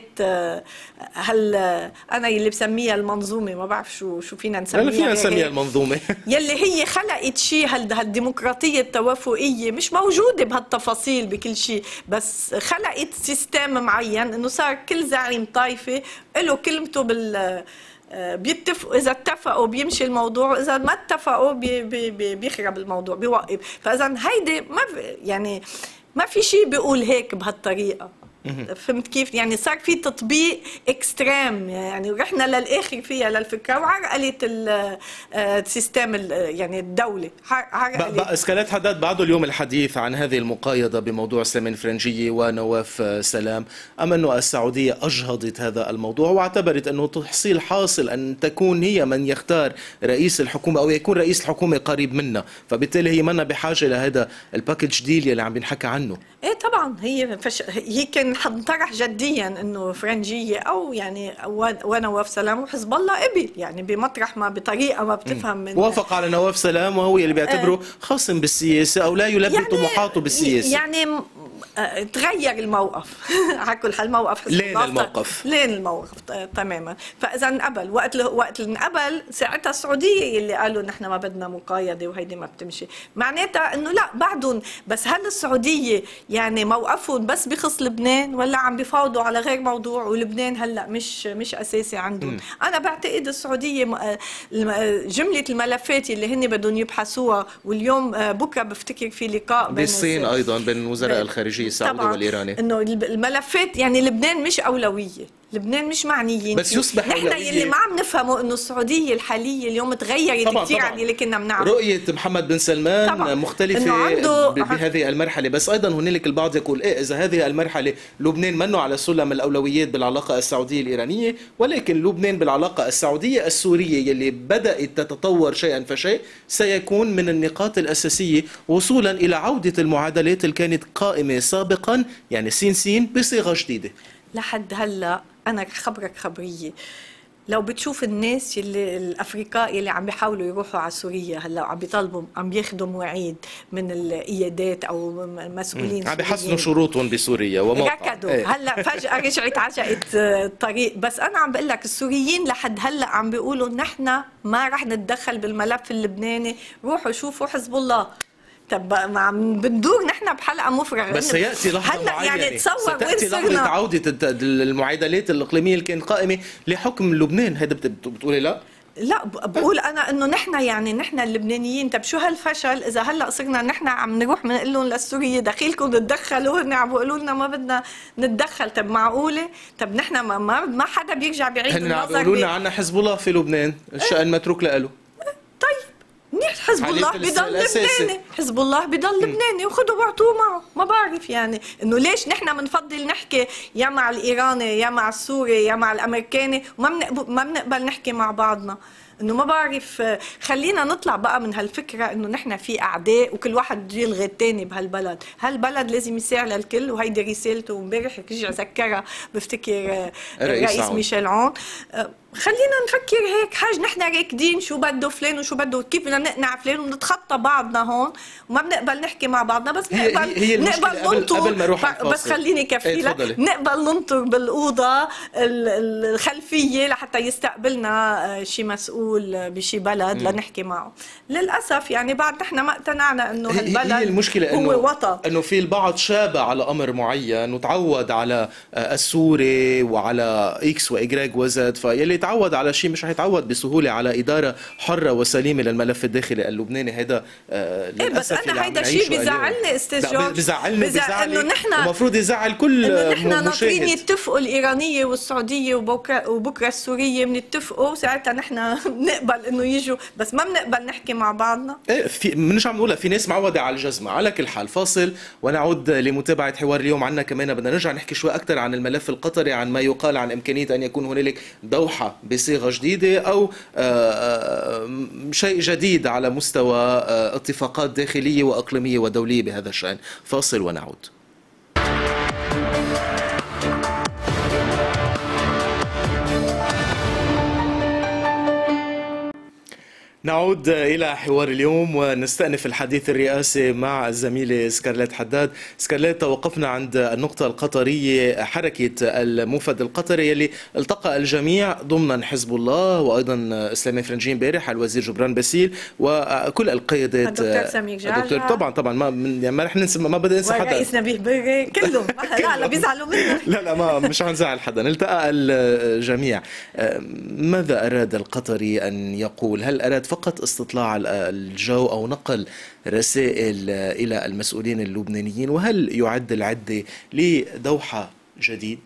هل انا اللي بسميها المنظومه، ما بعرف شو شو فينا نسميها. لا فينا نسميها المنظومه يلي هي خلقت شيء هالديمقراطيه التوافقيه مش موجوده بهالتفاصيل بكل شيء، بس خلقت سيستم معين انه صار كل زعيم طائفه له كلمته بال بيتفقوا، اذا اتفقوا بيمشي الموضوع، واذا ما اتفقوا بي بي بيخرب الموضوع بيوقف. فاذا هيدي ما يعني ما في شيء بيقول هيك بهالطريقه. فهمت كيف؟ يعني صار في تطبيق اكستريم، يعني رحنا للاخر فيها للفكره وعرقلت السيستم يعني الدوله عرقلت. اسكالات حداد بعده اليوم الحديث عن هذه المقايضه بموضوع سليمان فرنجيه ونواف سلام، ام انه السعوديه اجهضت هذا الموضوع واعتبرت انه تحصيل حاصل ان تكون هي من يختار رئيس الحكومه او يكون رئيس الحكومه قريب منا، فبالتالي هي منا بحاجه لهذا الباكج ديل اللي عم بنحكى عنه. ايه طبعا هي فش... هي كان حنطرح جديا انه فرنجيه او يعني ونواف سلام وحزب الله قبل، يعني بمطرح ما بطريقه ما بتفهم من وافق على نواف سلام وهو اللي بيعتبره خصم بالسياسه او لا يلبي يعني طموحاته بالسياسه. يعني تغير الموقف على كل حال موقف حزب لين الموقف لين الموقف تماما. فاذا انقبل وقت ل... وقت اللي انقبل ساعتها السعوديه اللي قالوا نحن ما بدنا مقايضه وهيدي ما بتمشي، معناتها انه لا بعدهم. بس هل السعوديه يعني موقفهم بس بخص لبنان ولا عم بيفاوضوا على غير موضوع ولبنان هلا مش مش اساسي عندهم؟ م. انا بعتقد السعوديه جمله الملفات اللي هن بدهم يبحثوها، واليوم بكره بفتكر في لقاء بين بالصين ايضا بين وزراء الخارجيه السعودي والايراني، انه الملفات يعني لبنان مش اولويه، لبنان مش معنيين بس يصبح نحن أولوية. اللي ما عم نفهمه انه السعوديه الحاليه اليوم تغيرت طبعاً كثير طبعاً. عن اللي كنا بنعرفه. رؤيه محمد بن سلمان طبعاً. مختلفه بهذه المرحله، بس ايضا هنالك البعض يقول إيه اذا هذه المرحله لبنان منه على سلم الاولويات بالعلاقه السعوديه الايرانيه، ولكن لبنان بالعلاقه السعوديه السوريه يلي بدات تتطور شيئا فشيء سيكون من النقاط الاساسيه وصولا الى عوده المعادلات اللي كانت قائمه سابقا، يعني سين سين بصيغه جديده. لحد هلا انا خبرك خبريه، لو بتشوف الناس اللي الافريقاء اللي عم بيحاولوا يروحوا على سوريا هلا عم بيطالبوا عم بياخذوا مواعيد من الايادات او مسؤولين عم بيحسنوا شروطهم بسوريا وموقع ركضوا ايه. هلا فجاه رجعت عجقت الطريق. بس انا عم بقول لك السوريين لحد هلا عم بيقولوا نحن ما رح نتدخل بالملف اللبناني، روحوا شوفوا حزب الله. طب ما عم بندور نحن بحلقه مفرغه، بس سياتي لحظه هلا معينه يعني تصور وين صرنا لحظه عوده المعادلات الاقليميه اللي كانت قائمه لحكم لبنان. هيدا بتقولي لا؟ لا بقول انا انه نحن يعني نحن اللبنانيين. طب شو هالفشل اذا هلا صرنا نحن عم نروح بنقول لهم للسوريين دخيلكم تتدخلوا، هن عم بيقولوا لنا ما بدنا نتدخل. طب معقوله؟ طب نحن ما ما حدا بيرجع بيعيد النظر. هن عم بيقولوا لنا عنا حزب الله في لبنان، الشأن متروك له. طيب منيح، حزب الله بضل لبناني، حزب الله بضل لبناني وخذوا واعطوه معه. ما بعرف يعني انه ليش نحن بنفضل نحكي يا مع الايراني يا مع السوري يا مع الامريكاني وما ما بنقبل نحكي مع بعضنا. انه ما بعرف، خلينا نطلع بقى من هالفكره انه نحن في اعداء وكل واحد بده يلغي الثاني بهالبلد. هالبلد لازم يساع للكل، وهيدي رسالته. وامبارح رجع ذكرها بفتكر الرئيس ميشيل عون. خلينا نفكر هيك حاج، نحن راكدين شو بده فلان وشو بده كيف بدنا نقنع فلان ونتخطى بعضنا هون وما بنقبل نحكي مع بعضنا. بس هي نقبل هي نقبل ننطر. بس خليني كفي لك، نقبل ننطر بالاوضه الخلفيه لحتى يستقبلنا شي مسؤول بشي بلد لنحكي معه. للاسف يعني بعد نحن ما اقتنعنا انه هالبلد هي المشكله هو وطن، انه في البعض شاب على امر معين وتعود على السوري وعلى اكس وايجريك وزد، فيلي تعود على شيء مش رح يتعود بسهوله على اداره حره وسليمه للملف الداخلي اللبناني. هذا آه للاسف إيه. بس انا هيدا الشيء بزعلني استاذ جورج، بزعلني بزعلني انه نحن المفروض يزعل كل انه مشاهد. نحن ناطرين يتفقوا الايرانيه والسعوديه وبكره وبكره السوريه بنتفقوا، ساعتها نحن بنقبل انه يجوا، بس ما بنقبل نحكي مع بعضنا. ايه في مش عم نقولها، في ناس معوده على الجزمه. على كل حال فاصل ونعود لمتابعه حوار اليوم. عنا كمان بدنا نرجع نحكي شوي اكثر عن الملف القطري، عن ما يقال عن امكانيه ان يكون هنالك دوحه بصيغه جديده او شيء جديد على مستوى اتفاقات داخليه واقليميه ودوليه بهذا الشان. فاصل ونعود. نعود إلى حوار اليوم ونستأنف الحديث الرئاسي مع الزميلة سكارليت حداد. سكارليت، توقفنا عند النقطة القطرية، حركة الموفد القطري يلي التقى الجميع ضمن حزب الله وأيضا سليمان فرنجي امبارح، الوزير جبران باسيل وكل القيادات، الدكتور سمير جعجع، الدكتور طبعا طبعا ما يعني ما رح ننسى، ما بدي انسى حدا، والرئيس نبيه بري، كلهم لا لا بيزعلوا منه. لا لا ما مش هنزعل حدا، التقى الجميع. ماذا أراد القطري أن يقول؟ هل أراد فقط استطلاع الجو أو نقل رسائل إلى المسؤولين اللبنانيين؟ وهل يعد العدة لدوحة جديد؟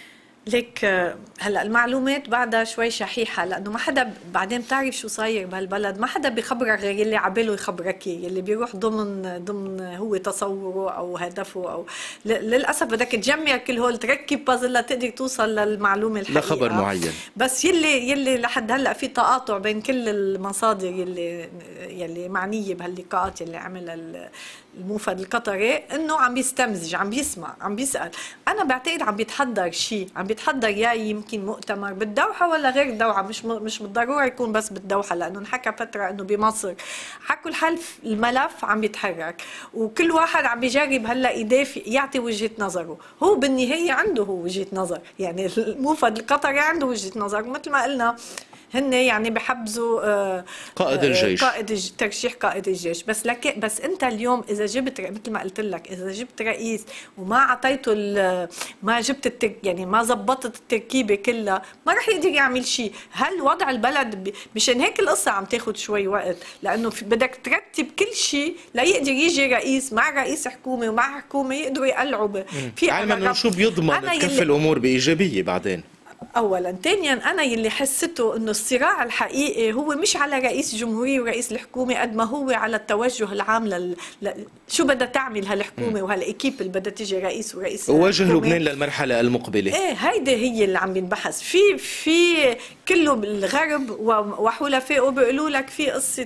ليك هلا المعلومات بعدها شوي شحيحه، لانه ما حدا بعدين بتعرف شو صاير بهالبلد، ما حدا بيخبرك غير يلي عباله يخبرك، يلي بيروح ضمن ضمن هو تصوره او هدفه، او للاسف بدك تجمع كل هول تركب بازل لتقدر توصل للمعلومه الحقيقيه لخبر معين. بس يلي يلي لحد هلا في تقاطع بين كل المصادر يلي يلي معنيه بهاللقاءات يلي عملها الموفد القطري، انه عم بيستمزج، عم بيسمع، عم بيسال. انا بعتقد عم بيتحضر شيء، عم بيتحضر يا يمكن مؤتمر بالدوحه ولا غير الدوحه، مش مش بالضروره يكون بس بالدوحه، لانه انحكى فتره انه بمصر. على كل حال الملف عم بيتحرك، وكل واحد عم بيجرب هلا يدافع يعطي وجهه نظره، هو بالنهايه عنده هو وجهه نظر، يعني الموفد القطري عنده وجهه نظر، مثل ما قلنا هن يعني بحبزوا آه قائد الجيش، قائد الج... ترشيح قائد الجيش. بس لك بس انت اليوم اذا جبت مثل ما قلت لك، اذا جبت رئيس وما اعطيته ما جبت التر... يعني ما زبطت التركيبه كلها، ما رح يقدر يعمل شيء. هل وضع البلد ب... مشان هيك القصه عم تاخذ شوي وقت، لانه في... بدك ترتب كل شيء ليقدر يجي رئيس مع رئيس حكومه ومع حكومه يقدروا يقلعوا في علما انه شو بيضمن تكفي يلي... الامور بايجابيه بعدين. اولا، ثانيا انا يلي حسيته انه الصراع الحقيقي هو مش على رئيس الجمهوريه ورئيس الحكومه قد ما هو على التوجه العام لل... ل... شو بدها تعمل هالحكومه وهالاكيب اللي بدها تيجي رئيس ورئيس وجه لبنان للمرحله المقبله. ايه هيدي هي اللي عم بينبحث في في كله بالغرب وحلفائه بيقولوا لك في قصه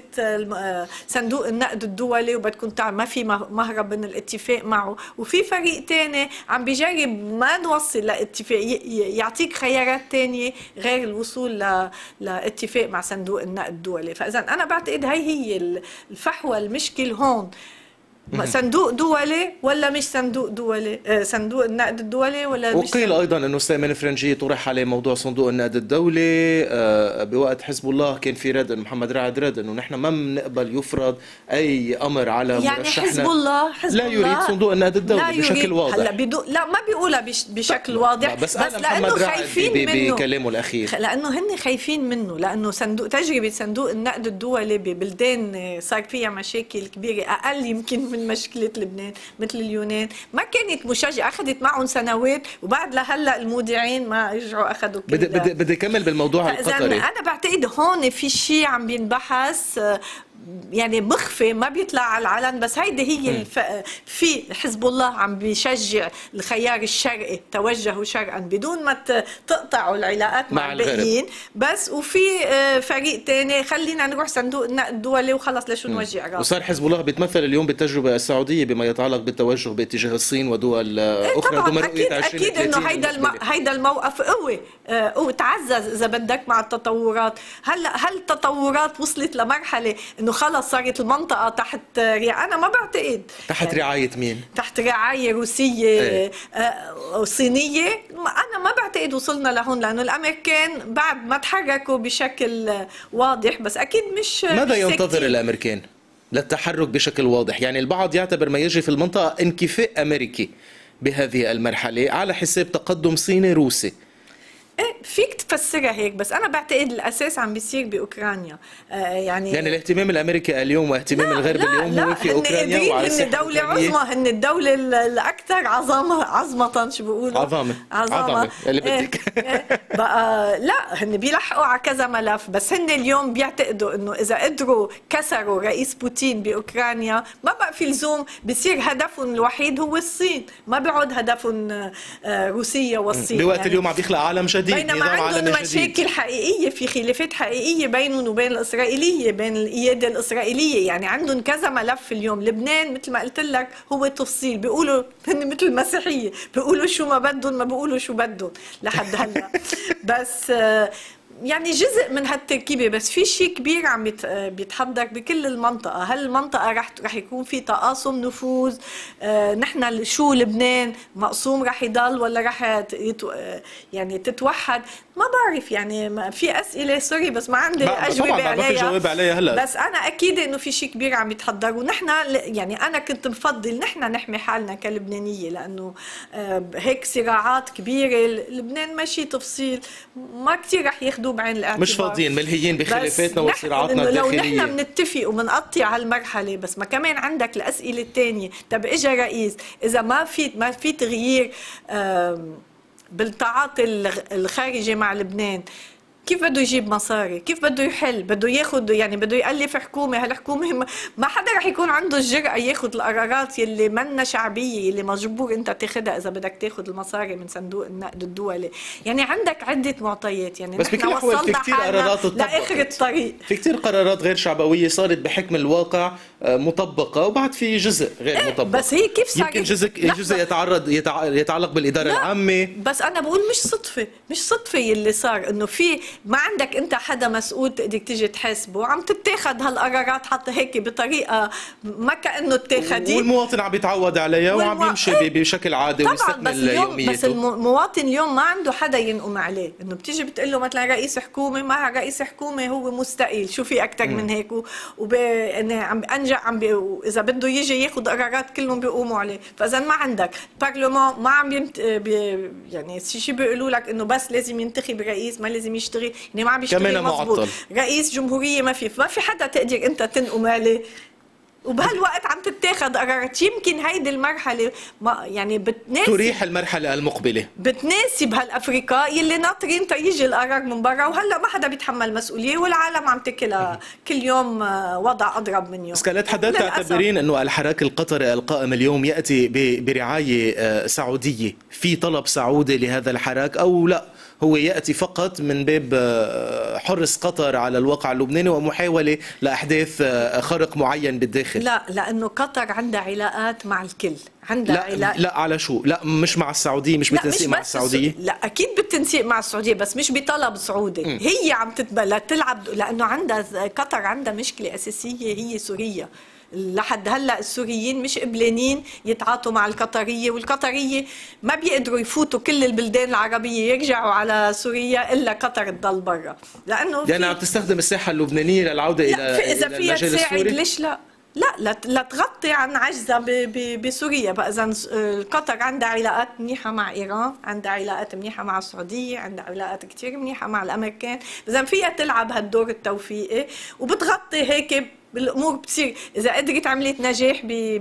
صندوق النقد الدولي وبدكم تعمل ما في مهرب من الاتفاق معه، وفي فريق ثاني عم بيجرب ما نوصل لاتفاق يعطيك خيارات ثانيه غير الوصول ل... لاتفاق مع صندوق النقد الدولي. فاذا انا بعتقد هي هي الفحوى، المشكل هون صندوق دولي ولا مش صندوق دولي، آه صندوق النقد الدولي ولا مش. وقيل ايضا انه سليمان فرنجي طرح عليه موضوع صندوق النقد الدولي آه بوقت حزب الله، كان في رد محمد رعد رد انه نحن ما بنقبل يفرض اي امر على يعني مرشحنا. حزب الله حزب لا يريد صندوق النقد الدولي بشكل واضح. هلا بدو لا ما بيقولها بش بشكل واضح، بس, بس لانه خايفين منه بكلامه الاخير، لانه هن خايفين منه، لانه صندوق تجربه صندوق النقد الدولي ببلدان صار فيها مشاكل كبيره اقل يمكن من مشكله لبنان مثل اليونان، ما كانت مشجعه، اخذت معهم سنوات وبعد لهلا المودعين ما رجعوا اخذوا كل. بدي بدي بدي اكمل بالموضوع القطري. انا بعتقد هون في شيء عم بينبحث يعني مخفي ما بيطلع على العلن، بس هيدي هي الف... في حزب الله عم بيشجع الخيار الشرقي، توجهوا شرقا بدون ما تقطعوا العلاقات مع, مع الباقيين، بس وفي فريق ثاني خلينا نروح صندوق النقد الدولي وخلص لشو نوجع راسنا. وصار حزب الله بيتمثل اليوم بالتجربه السعوديه بما يتعلق بالتوجه باتجاه الصين ودول اخرى ضمن رؤيه عشرين ثلاثين. اكيد انه هيدا الم... هيدا الموقف قوي قوي تعزز اذا بدك مع التطورات. هلا هل التطورات وصلت لمرحله انه خلص صارت المنطقة تحت رعاية؟ أنا ما بعتقد. تحت يعني رعاية مين؟ تحت رعاية روسية ايه؟ آه صينية. أنا ما بعتقد وصلنا لهون، لأنه الأمريكان بعد ما تحركوا بشكل واضح، بس أكيد مش. ماذا مش ينتظر سكتين. الأمريكان للتحرك بشكل واضح؟ يعني البعض يعتبر ما يجري في المنطقة انكفاء أمريكي بهذه المرحلة على حساب تقدم صيني روسي. ايه فيك تفسرها هيك، بس انا بعتقد الاساس عم بيصير باوكرانيا. آه يعني يعني الاهتمام الامريكي اليوم واهتمام الغرب لا اليوم لا هو في اوكرانيا، وعلى هن دوله عظمى، هن الدوله الاكثر عظمه عظمه شو بيقولوا عظامه عظامه اللي بدك. إيه بقى لا هن بيلحقوا على كذا ملف، بس هن اليوم بيعتقدوا انه اذا قدروا كسروا رئيس بوتين باوكرانيا ما بقى في لزوم، بصير هدفهم الوحيد هو الصين، ما بيعود هدفهم روسيا والصين. بوقت يعني اليوم عم بيخلق عالم جديد، بينما عندهم مشاكل حقيقيه، في خلافات حقيقيه بينهم وبين الاسرائيليه، بين القياده الاسرائيليه، يعني عندهم كذا ملف اليوم. لبنان مثل ما قلت لك هو تفصيل، بيقولوا هن مثل المسيحيه، بيقولوا شو ما بدهم، ما بيقولوا شو بدهم لحد هلا. بس يعني جزء من هالتركيبه، بس في شيء كبير عم بيتحضر بكل المنطقه. هل المنطقه رح رح يكون في تقاسم نفوذ؟ آه نحن شو لبنان مقسوم رح يضل ولا رح يتو يعني تتوحد؟ ما بعرف، يعني في اسئله سوري بس ما عندي اجوبه عليها، ما في جواب عليها هلا. بس انا اكيد انه في شيء كبير عم يتحضر، ونحن يعني انا كنت بفضل نحن نحمي حالنا كلبنانيه، لانه آه هيك صراعات كبيره. لبنان ماشي تفصيل، ما كثير رح ياخذوا بعين الاعتبار، مش فاضيين ملهيين بخلافاتنا وصراعاتنا الداخليه. لو نحن بنتفق وبنقطع هالمرحله، بس ما كمان عندك الاسئله الثانيه. طب اجى رئيس، اذا ما في ما في تغيير بالتعاطي الخارجي مع لبنان كيف بده يجيب مصاري؟ كيف بده يحل؟ بده ياخذ يعني بده يألف حكومه، هالحكومه ما حدا رح يكون عنده الجرأه ياخذ القرارات يلي منا شعبيه يلي مجبور انت تاخذها اذا بدك تاخذ المصاري من صندوق النقد الدولي، يعني عندك عده معطيات يعني بس بكل الاحوال في كثير قرارات لاخر الطريق، في كثير قرارات غير شعبويه صارت بحكم الواقع مطبقه وبعد في جزء غير إيه مطبق. بس هي كيف صار يمكن جزء جزء يتعرض يتعلق بالاداره العامه. بس انا بقول مش صدفه، مش صدفه اللي صار انه في ما عندك انت حدا مسؤول تقدر تيجي تحاسبه، عم تتاخذ هالقرارات حتى هيك بطريقه ما كانه اتاخدت والمواطن عم بيتعود عليها وعم يمشي ايه بشكل عادي ويستكمل يوميته. بس المواطن اليوم ما عنده حدا ينقم عليه، انه بتيجي بتقول له مثلا رئيس حكومه، ما رئيس حكومه هو مستقيل، شو في اكثر من هيك وب عم انجا عم بي... اذا بده يجي ياخذ قرارات كلهم بيقوموا عليه، فاذا ما عندك البرلمان ما عم يمت... بي... يعني شيء بيقولوا لك انه بس لازم ينتخب رئيس ما لازم يشتغل، يعني ما عم يشتغل مضبوط، رئيس جمهوريه ما في ما في حدا تقدر انت تنقم عليه، وبهالوقت عم تتاخذ قرارات. يمكن هيدي المرحله ما يعني بتناسب تريح المرحله المقبله، بتناسب هالافريقاء يلي ناطرين تيجي القرار من برا، وهلا ما حدا بيتحمل مسؤوليه والعالم عم تكلها كل يوم وضع اضرب من يوم. سكالات حدا تعتبرين انه الحراك القطري القائم اليوم ياتي برعايه سعوديه، في طلب سعودي لهذا الحراك او لا هو يأتي فقط من باب حرص قطر على الواقع اللبناني ومحاولة لأحداث خرق معين بالداخل؟ لا، لأنه قطر عندها علاقات مع الكل، عندها لا علاقات. لا على شو؟ لا مش مع السعودية، مش بالتنسيق مع السعودية؟ لا أكيد بالتنسيق مع السعودية بس مش بطلب سعودي. م. هي عم تتبلى تلعب لأنه عندها قطر عندها مشكلة أساسية هي سوريا. لحد هلا السوريين مش قبلانين يتعاطوا مع القطريه، والقطريه ما بيقدروا يفوتوا كل البلدان العربيه يرجعوا على سوريا الا قطر تضل برا، لانه يعني عم تستخدم الساحه اللبنانيه للعوده الى اذا فيها تساعد ليش لا؟ لا لا تغطي عن عجزها بسوريا. فاذا قطر عندها علاقات منيحه مع ايران، عندها علاقات منيحه مع السعوديه، عندها علاقات كثير منيحه مع الامريكان، اذا فيها تلعب هالدور التوفيقي وبتغطي هيك الامور بتصير. اذا قدرت عملت نجاح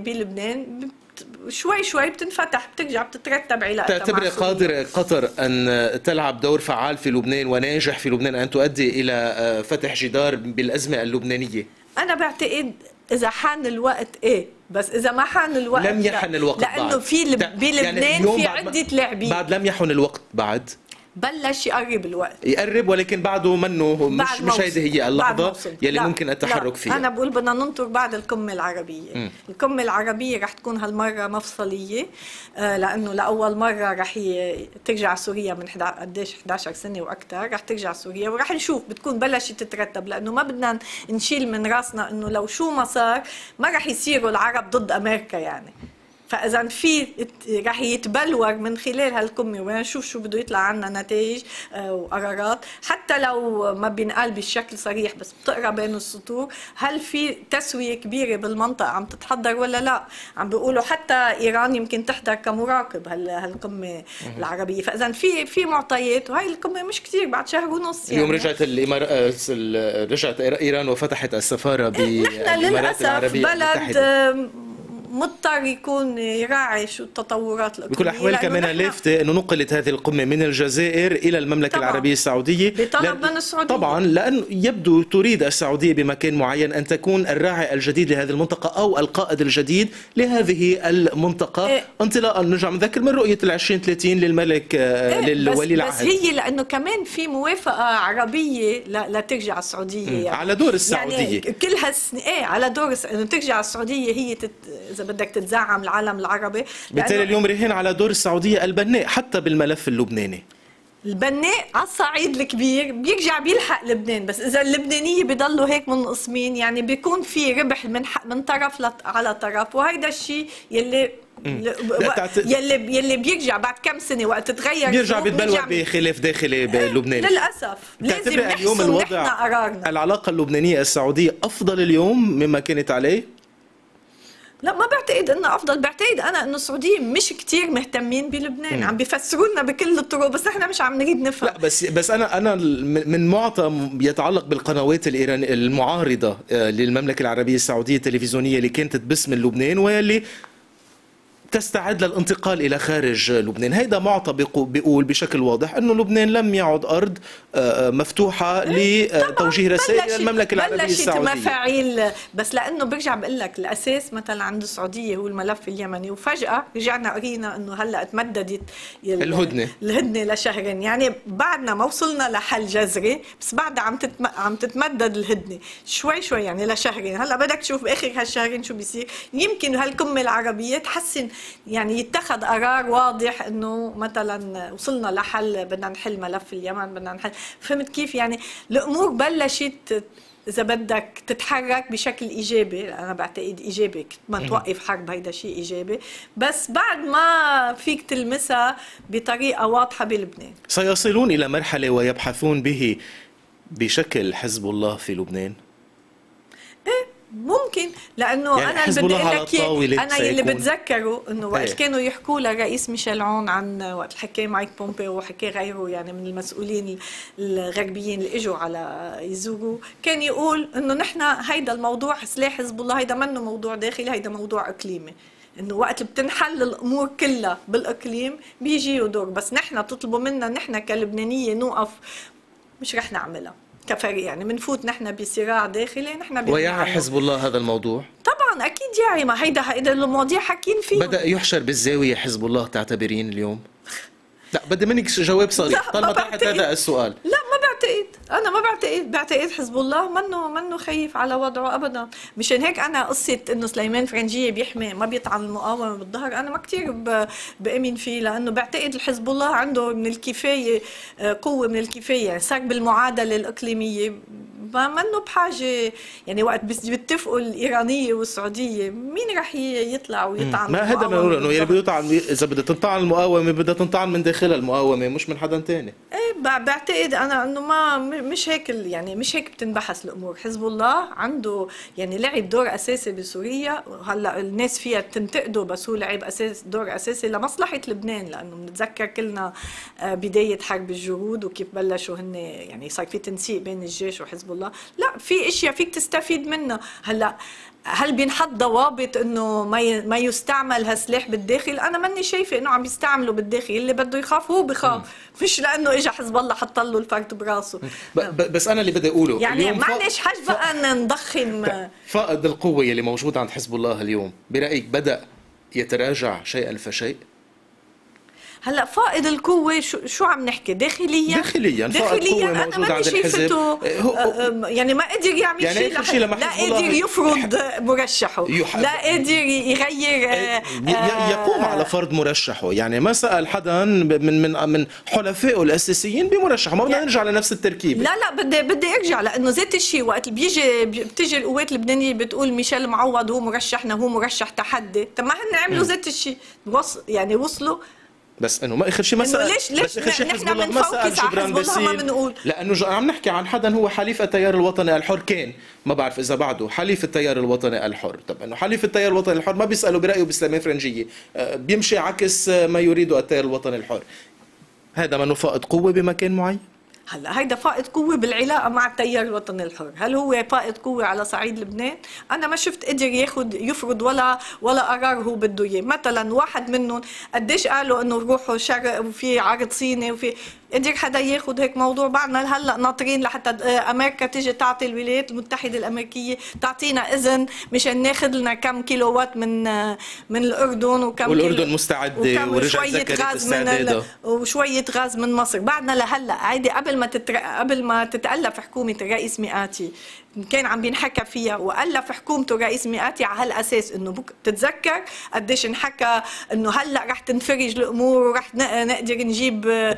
بلبنان شوي شوي بتنفتح، بترجع بتترتب علاقتها. تعتبر قادر قطر ان تلعب دور فعال في لبنان وناجح في لبنان ان تؤدي الى فتح جدار بالازمه اللبنانيه؟ انا بعتقد اذا حان الوقت ايه، بس اذا ما حان الوقت لم يحن الوقت لانه بعد. في بلبنان يعني في عده لاعبين بعد لم يحن الوقت بعد، بلش يقرب الوقت، يقرب ولكن بعده منه مش مش هيدي هي اللحظه يلي لا ممكن التحرك لا فيها. انا بقول بدنا ننطر بعد القمه العربيه. م. القمه العربيه رح تكون هالمره مفصليه، آه لانه لاول مره رح ترجع سوريا من قديش إحدى عشرة سنه واكثر، رح ترجع سوريا ورح نشوف بتكون بلشت تترتب، لانه ما بدنا نشيل من راسنا انه لو شو ما صار ما رح يصيروا العرب ضد امريكا يعني. فاذا في رح يتبلور من خلال هالقمه ونشوف شو بده يطلع عنا نتائج وقرارات، حتى لو ما بينقال بالشكل صريح بس بتقرا بين السطور. هل في تسويه كبيره بالمنطقه عم تتحضر ولا لا؟ عم بيقولوا حتى ايران يمكن تحضر كمراقب هالقمه العربيه. فاذا في في معطيات، وهي القمه مش كثير بعد شهر ونص يعني. اليوم رجعت الامارات رجعت ايران وفتحت السفاره بالامارات العربيه المتحده. مضطر يكون يراعي شو التطورات الإقليمية. بكل الأحوال كمان لافتة أنه نقلت هذه القمة من الجزائر إلى المملكة طبعاً. العربية السعودية بطلب من السعودية طبعا، لأنه يبدو تريد السعودية بمكان معين أن تكون الراعي الجديد لهذه المنطقة أو القائد الجديد لهذه المنطقة. إيه؟ انطلاقا نرجع نذكر من رؤية العشرين ثلاثين للملك إيه؟ للولي العهد. بس هي لأنه كمان في موافقة عربية لترجع السعودية يعني. على دور السعودية يعني كل هالسنة إيه على دور انه ترجع السعودية هي تت... إذا بدك تتزعم العالم العربي. بالتالي اليوم رهين على دور السعودية البناء حتى بالملف اللبناني. البناء على الصعيد الكبير بيرجع بيلحق لبنان، بس اذا اللبنانيه بيضلوا هيك منقسمين يعني بيكون في ربح من من طرف على طرف، وهيدا الشيء يلي يلي يلي بيرجع بعد كم سنه وقت تتغير بيرجع بيتبلور بخلاف داخلي بلبنان. للاسف لازم نحسن نحن قرارنا. العلاقه اللبنانيه السعوديه افضل اليوم مما كانت عليه؟ لا ما بعتقد انه افضل، بعتقد انا انه السعوديين مش كتير مهتمين بلبنان. م. عم بيفسروا لنا بكل الطرق بس احنا مش عم نريد نفهم. لا بس بس انا انا من معطى يتعلق بالقنوات الايرانيه المعارضه للمملكه العربيه السعوديه التلفزيونيه اللي كانت تبث من لبنان واللي تستعد للانتقال إلى خارج لبنان. هيدا معطى بيقول بشكل واضح أنه لبنان لم يعد أرض مفتوحة لتوجيه رسائل إلى المملكة العربية السعودية. بلشت مفاعيل، بس لأنه برجع بقول لك الأساس مثلا عند السعودية هو الملف اليمني، وفجأة رجعنا قرينا أنه هلأ تمددت الهدنة الهدنة لشهرين. يعني بعدنا ما وصلنا لحل جذري، بس بعدها عم تتم... عم تتمدد الهدنة شوي شوي يعني لشهرين. هلا بدك تشوف باخر هالشهرين شو بيصير. يمكن هالكمة العربية تحسن، يعني يتخذ قرار واضح انه مثلا وصلنا لحل، بدنا نحل ملف اليمن، بدنا نحل. فهمت كيف؟ يعني الامور بلشت إذا بدك تتحرك بشكل إيجابي. أنا بعتقد إيجابي، ما توقف حرب هيدا شيء إيجابي، بس بعد ما فيك تلمسها بطريقة واضحة بلبنان. سيصلون إلى مرحلة ويبحثون به بشكل حزب الله في لبنان؟ إيه ممكن، لانه يعني انا بدي اقول لك انا اللي بتذكره انه وقت ايه. كانوا يحكوا للرئيس ميشيل عون عن وقت حكى مايك بومبيو وحكى غيره يعني من المسؤولين الغربيين اللي اجوا على يزوروا، كان يقول انه نحن هيدا الموضوع سلاح حزب الله هيدا منه موضوع داخلي، هيدا موضوع اقليمي، انه وقت بتنحل الامور كلها بالاقليم بيجي دور، بس نحن بتطلبوا منا نحن كلبنانيه نوقف، مش رح نعملها كفريق، يعني بنفوت نحن بصراع داخلي نحن. ويعي حزب الله هذا الموضوع؟ طبعا اكيد يعي، ما هيدا هيدا المواضيع حاكين فيه. بدأ يحشر بالزاوية حزب الله تعتبرين اليوم؟ لا بدي منك جواب صريح طالما طرحت هذا السؤال. لا ما بعتقد، انا ما بعتقد، بعتقد حزب الله منه منه خايف على وضعه ابدا. مشان هيك انا قصه انه سليمان فرنجيه بيحمي ما بيطعن المقاومه بالظهر انا ما كثير بامن فيه، لانه بعتقد الحزب الله عنده من الكفايه قوه، من الكفايه يعني صار بالمعادله الاقليميه ما منه بحاجه، يعني وقت بيتفقوا الايرانيه والسعوديه مين رح يطلع ويطعن؟ ما هذا ما بقول انه يعني بده يطعن، اذا بدها تنطعن المقاومه بدها تنطعن من داخلها المقاومه مش من حدا ثاني. ايه بعتقد انا انه ما مش هيك، يعني مش هيك بتنبحث الامور. حزب الله عنده يعني لعب دور اساسي بسوريا، وهلا الناس فيها تنتقده بس هو لعب اساس دور اساسي لمصلحه لبنان، لانه بنتذكر كلنا بدايه حرب الجرود وكيف بلشوا هن، يعني صار في تنسيق بين الجيش وحزب الله. لا في اشياء فيك تستفيد منها. هلا هل بينحط ضوابط انه ما ما يستعمل هالسلاح بالداخل؟ انا ماني شايفه انه عم يستعملوا بالداخل، اللي بده يخاف هو بخاف، مش لانه اجى حزب الله حط له الفرد براسه. بس انا اللي بدي اقوله يعني معلش حاج بقى نضخم فائض القوه اللي موجود عند حزب الله اليوم برايك بدا يتراجع شيئا فشيء؟ هلا فائض القوة شو شو عم نحكي؟ داخليا داخليا داخليا انا ما شايفته يعني ما قدر يعمل يعني شيء، شي لا قدر يفرض مرشحه، لا قدر يغير يقوم على فرض مرشحه، يعني ما سأل حدا من من من حلفائه الاساسيين بمرشحه، ما بدنا نرجع لنفس التركيبه. لا لا بدي بدي ارجع، لانه ذات الشيء وقت بيجي بتيجي القوات اللبنانيه بتقول ميشيل معوض هو مرشحنا، هو مرشح تحدي، طب ما هن عملوا ذات الشيء، يعني وصلوا. بس انه ما اخر شيء ما سأل، ليش ليش نحن بنفوكس على حزب الله ما بنقول؟ لانه عم نحكي عن حدا هو حليف التيار الوطني الحر، كان ما بعرف اذا بعده حليف التيار الوطني الحر. طب انه حليف التيار الوطني الحر ما بيسالوا برايه بسليمان فرنجيه، بيمشي عكس ما يريده التيار الوطني الحر. هذا منه فائض قوه بمكان معين؟ هلا هيدا فائض قوة بالعلاقة مع التيار الوطني الحر، هل هو فائض قوة على صعيد لبنان؟ أنا ما شفت قدر ياخذ يفرض ولا ولا قرار هو بده إياه، مثلا واحد منهم قديش قالوا إنه روحوا شرق وفي عرض صيني وفي، قدر حدا ياخذ هيك موضوع؟ بعدنا هلا ناطرين لحتى امريكا تيجي تعطي الولايات المتحده الامريكيه تعطينا اذن مشان ناخذ لنا كم كيلو وات من من الاردن، وكم والاردن مستعده ورجعت ذكرت استعدادها، وشويه غاز من مصر. بعدنا لهلا عادي قبل ما تتر... قبل ما تتالف حكومه الرئيس مئاتي كان عم بينحكى فيها، والف حكومته رئيس مئاتي على هالاساس، انه بك... تتذكر قديش انحكى انه هلا رح تنفرج الامور ورح نقدر نجيب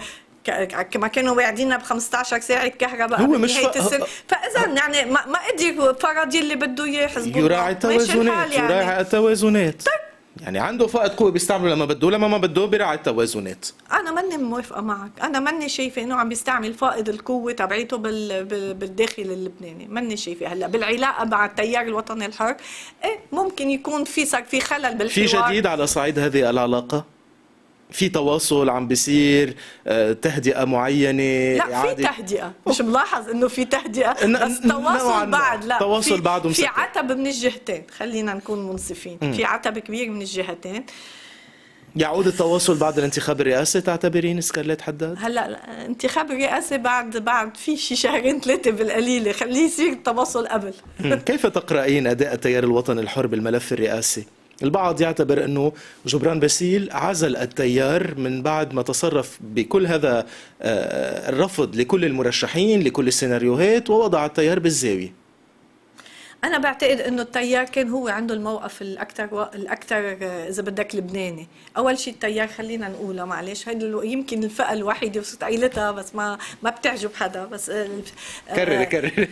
كما كانوا واعديننا ب خمسة عشر ساعة كهرباء هو مش نهاية السنة. فإذا يعني ما, ما قدر فرض اللي بده إياه حزب الله، يراعي التوازنات، يعني. يراعي التوازنات. طيب. يعني عنده فائض قوة بيستعمله لما بده، لما ما بده بيراعي التوازنات. أنا ماني موافقة معك، أنا ماني شايفة إنه عم بيستعمل فائض القوة تبعيته بال... بال... بالداخل اللبناني، ماني شايفة. هلا بالعلاقة مع التيار الوطني الحر إيه ممكن يكون في صار في خلل بالحوار. في جديد على صعيد هذه العلاقة؟ في تواصل عم بيصير، تهدئة معينة؟ لا في تهدئة، مش ملاحظ انه في تهدئة، بس تواصل بعد لا تواصل بعده في عتب من الجهتين، خلينا نكون منصفين، في عتب كبير من الجهتين. يعود التواصل بعد الانتخاب الرئاسي تعتبرين سكارليت حداد؟ هلا انتخاب الرئاسة بعد بعد في شي شهرين ثلاثة بالقليلة، خليه يصير التواصل قبل. كيف تقرأين أداء التيار الوطني الحر بالملف الرئاسي؟ البعض يعتبر أنه جبران باسيل عزل التيار من بعد ما تصرف بكل هذا الرفض لكل المرشحين لكل السيناريوهات ووضع التيار بالزاوية. أنا بعتقد إنه التيار كان هو عنده الموقف الأكثر و... الأكثر إذا بدك لبناني. أول شيء التيار خلينا نقولها معلش، هيدي يمكن الفئة الوحيدة وصرت قايلتها بس ما ما بتعجب حدا، بس كرر كرر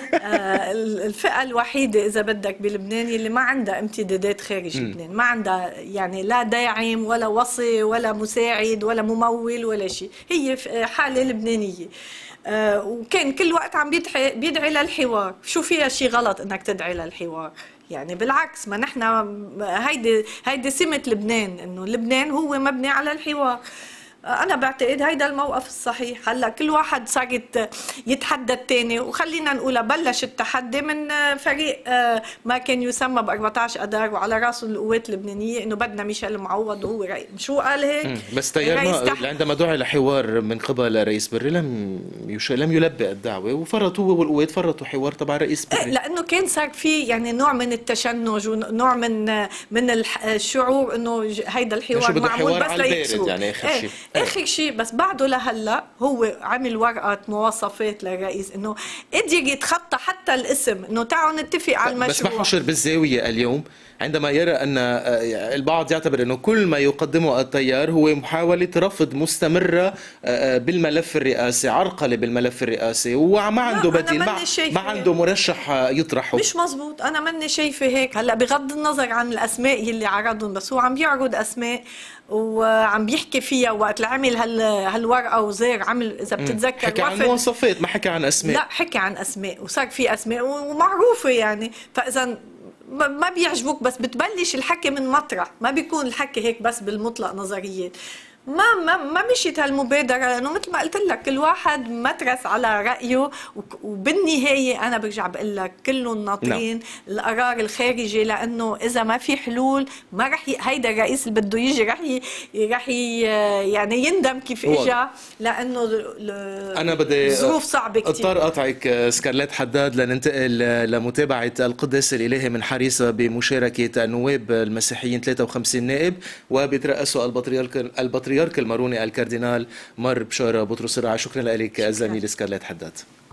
الفئة الوحيدة إذا بدك بلبنان اللي ما عندها امتدادات خارج لبنان، ما عندها يعني لا داعم ولا وصي ولا مساعد ولا ممول ولا شيء، هي حالة لبنانية. آه وكان كل وقت عم بيدعي بيدعي للحوار. شو فيها شيء غلط انك تدعي للحوار؟ يعني بالعكس، ما نحن هيدي هيدي سمة لبنان، انه لبنان هو مبني على الحوار. أنا بعتقد هيدا الموقف الصحيح. هلا كل واحد صار يتحدى الثاني، وخلينا نقولها بلش التحدي من فريق ما كان يسمى ب أربعة عشر أذار وعلى راسه القوات اللبنانية، إنه بدنا ميشيل معوض وهو رئيس. شو قال هيك؟ بس تيار عندما دعي لحوار من قبل رئيس بري لم يش... لم يلبي الدعوة، وفرط هو والقوات فرطوا حوار تبع رئيس بري. إيه، لأنه كان صار في يعني نوع من التشنج ونوع من من الشعور إنه هيدا الحوار معمول بس ليكسروا. يعني آخر إيه. شيء اخر شيء بس بعده لهلا هو عمل ورقه مواصفات للرئيس انه قدر يتخطى حتى الاسم، انه تعالوا نتفق على المشروع. بس ما حشر بالزاويه اليوم عندما يرى ان البعض يعتبر انه كل ما يقدمه التيار هو محاوله رفض مستمره بالملف الرئاسي، عرقله بالملف الرئاسي، وما عنده بديل، ما, ما عنده مرشح يطرحه. مش مزبوط، انا ماني شايفه هيك. هلا بغض النظر عن الاسماء اللي عرضهم، بس هو عم بيعرض اسماء وعم بيحكي فيها وقت عمل هال هالورقه وزير عمل اذا بتتذكر. حكى عن مواصفات، ما حكى عن اسماء. لا حكى عن اسماء وصار في اسماء ومعروفه يعني. فاذا ما بيعجبوك بس بتبلش الحكي من مطرح، ما بيكون الحكي هيك بس بالمطلق نظريات. ما ما ما مشيت هالمبادره، لانه مثل ما قلت لك كل واحد مترس على رايه، وبالنهايه انا برجع بقول لك كلهم ناطرين القرار الخارجي، لانه اذا ما في حلول ما رح ي... هيدا الرئيس اللي بده يجي رح ي... رح ي... يعني يندم كيف اجى، لانه ل... انا بدي ظروف صعبه كثير. اضطر اقطعك سكارليت حداد لننتقل لمتابعه القدس الالهي من حريصه بمشاركه النواب المسيحيين ثلاثة وخمسين نائب، وبترأسه البطريرك البطريرك البطريرك الماروني الكاردينال مار بشارة بطرس الرعا. شكرا لك زميلي سكارليت حداد.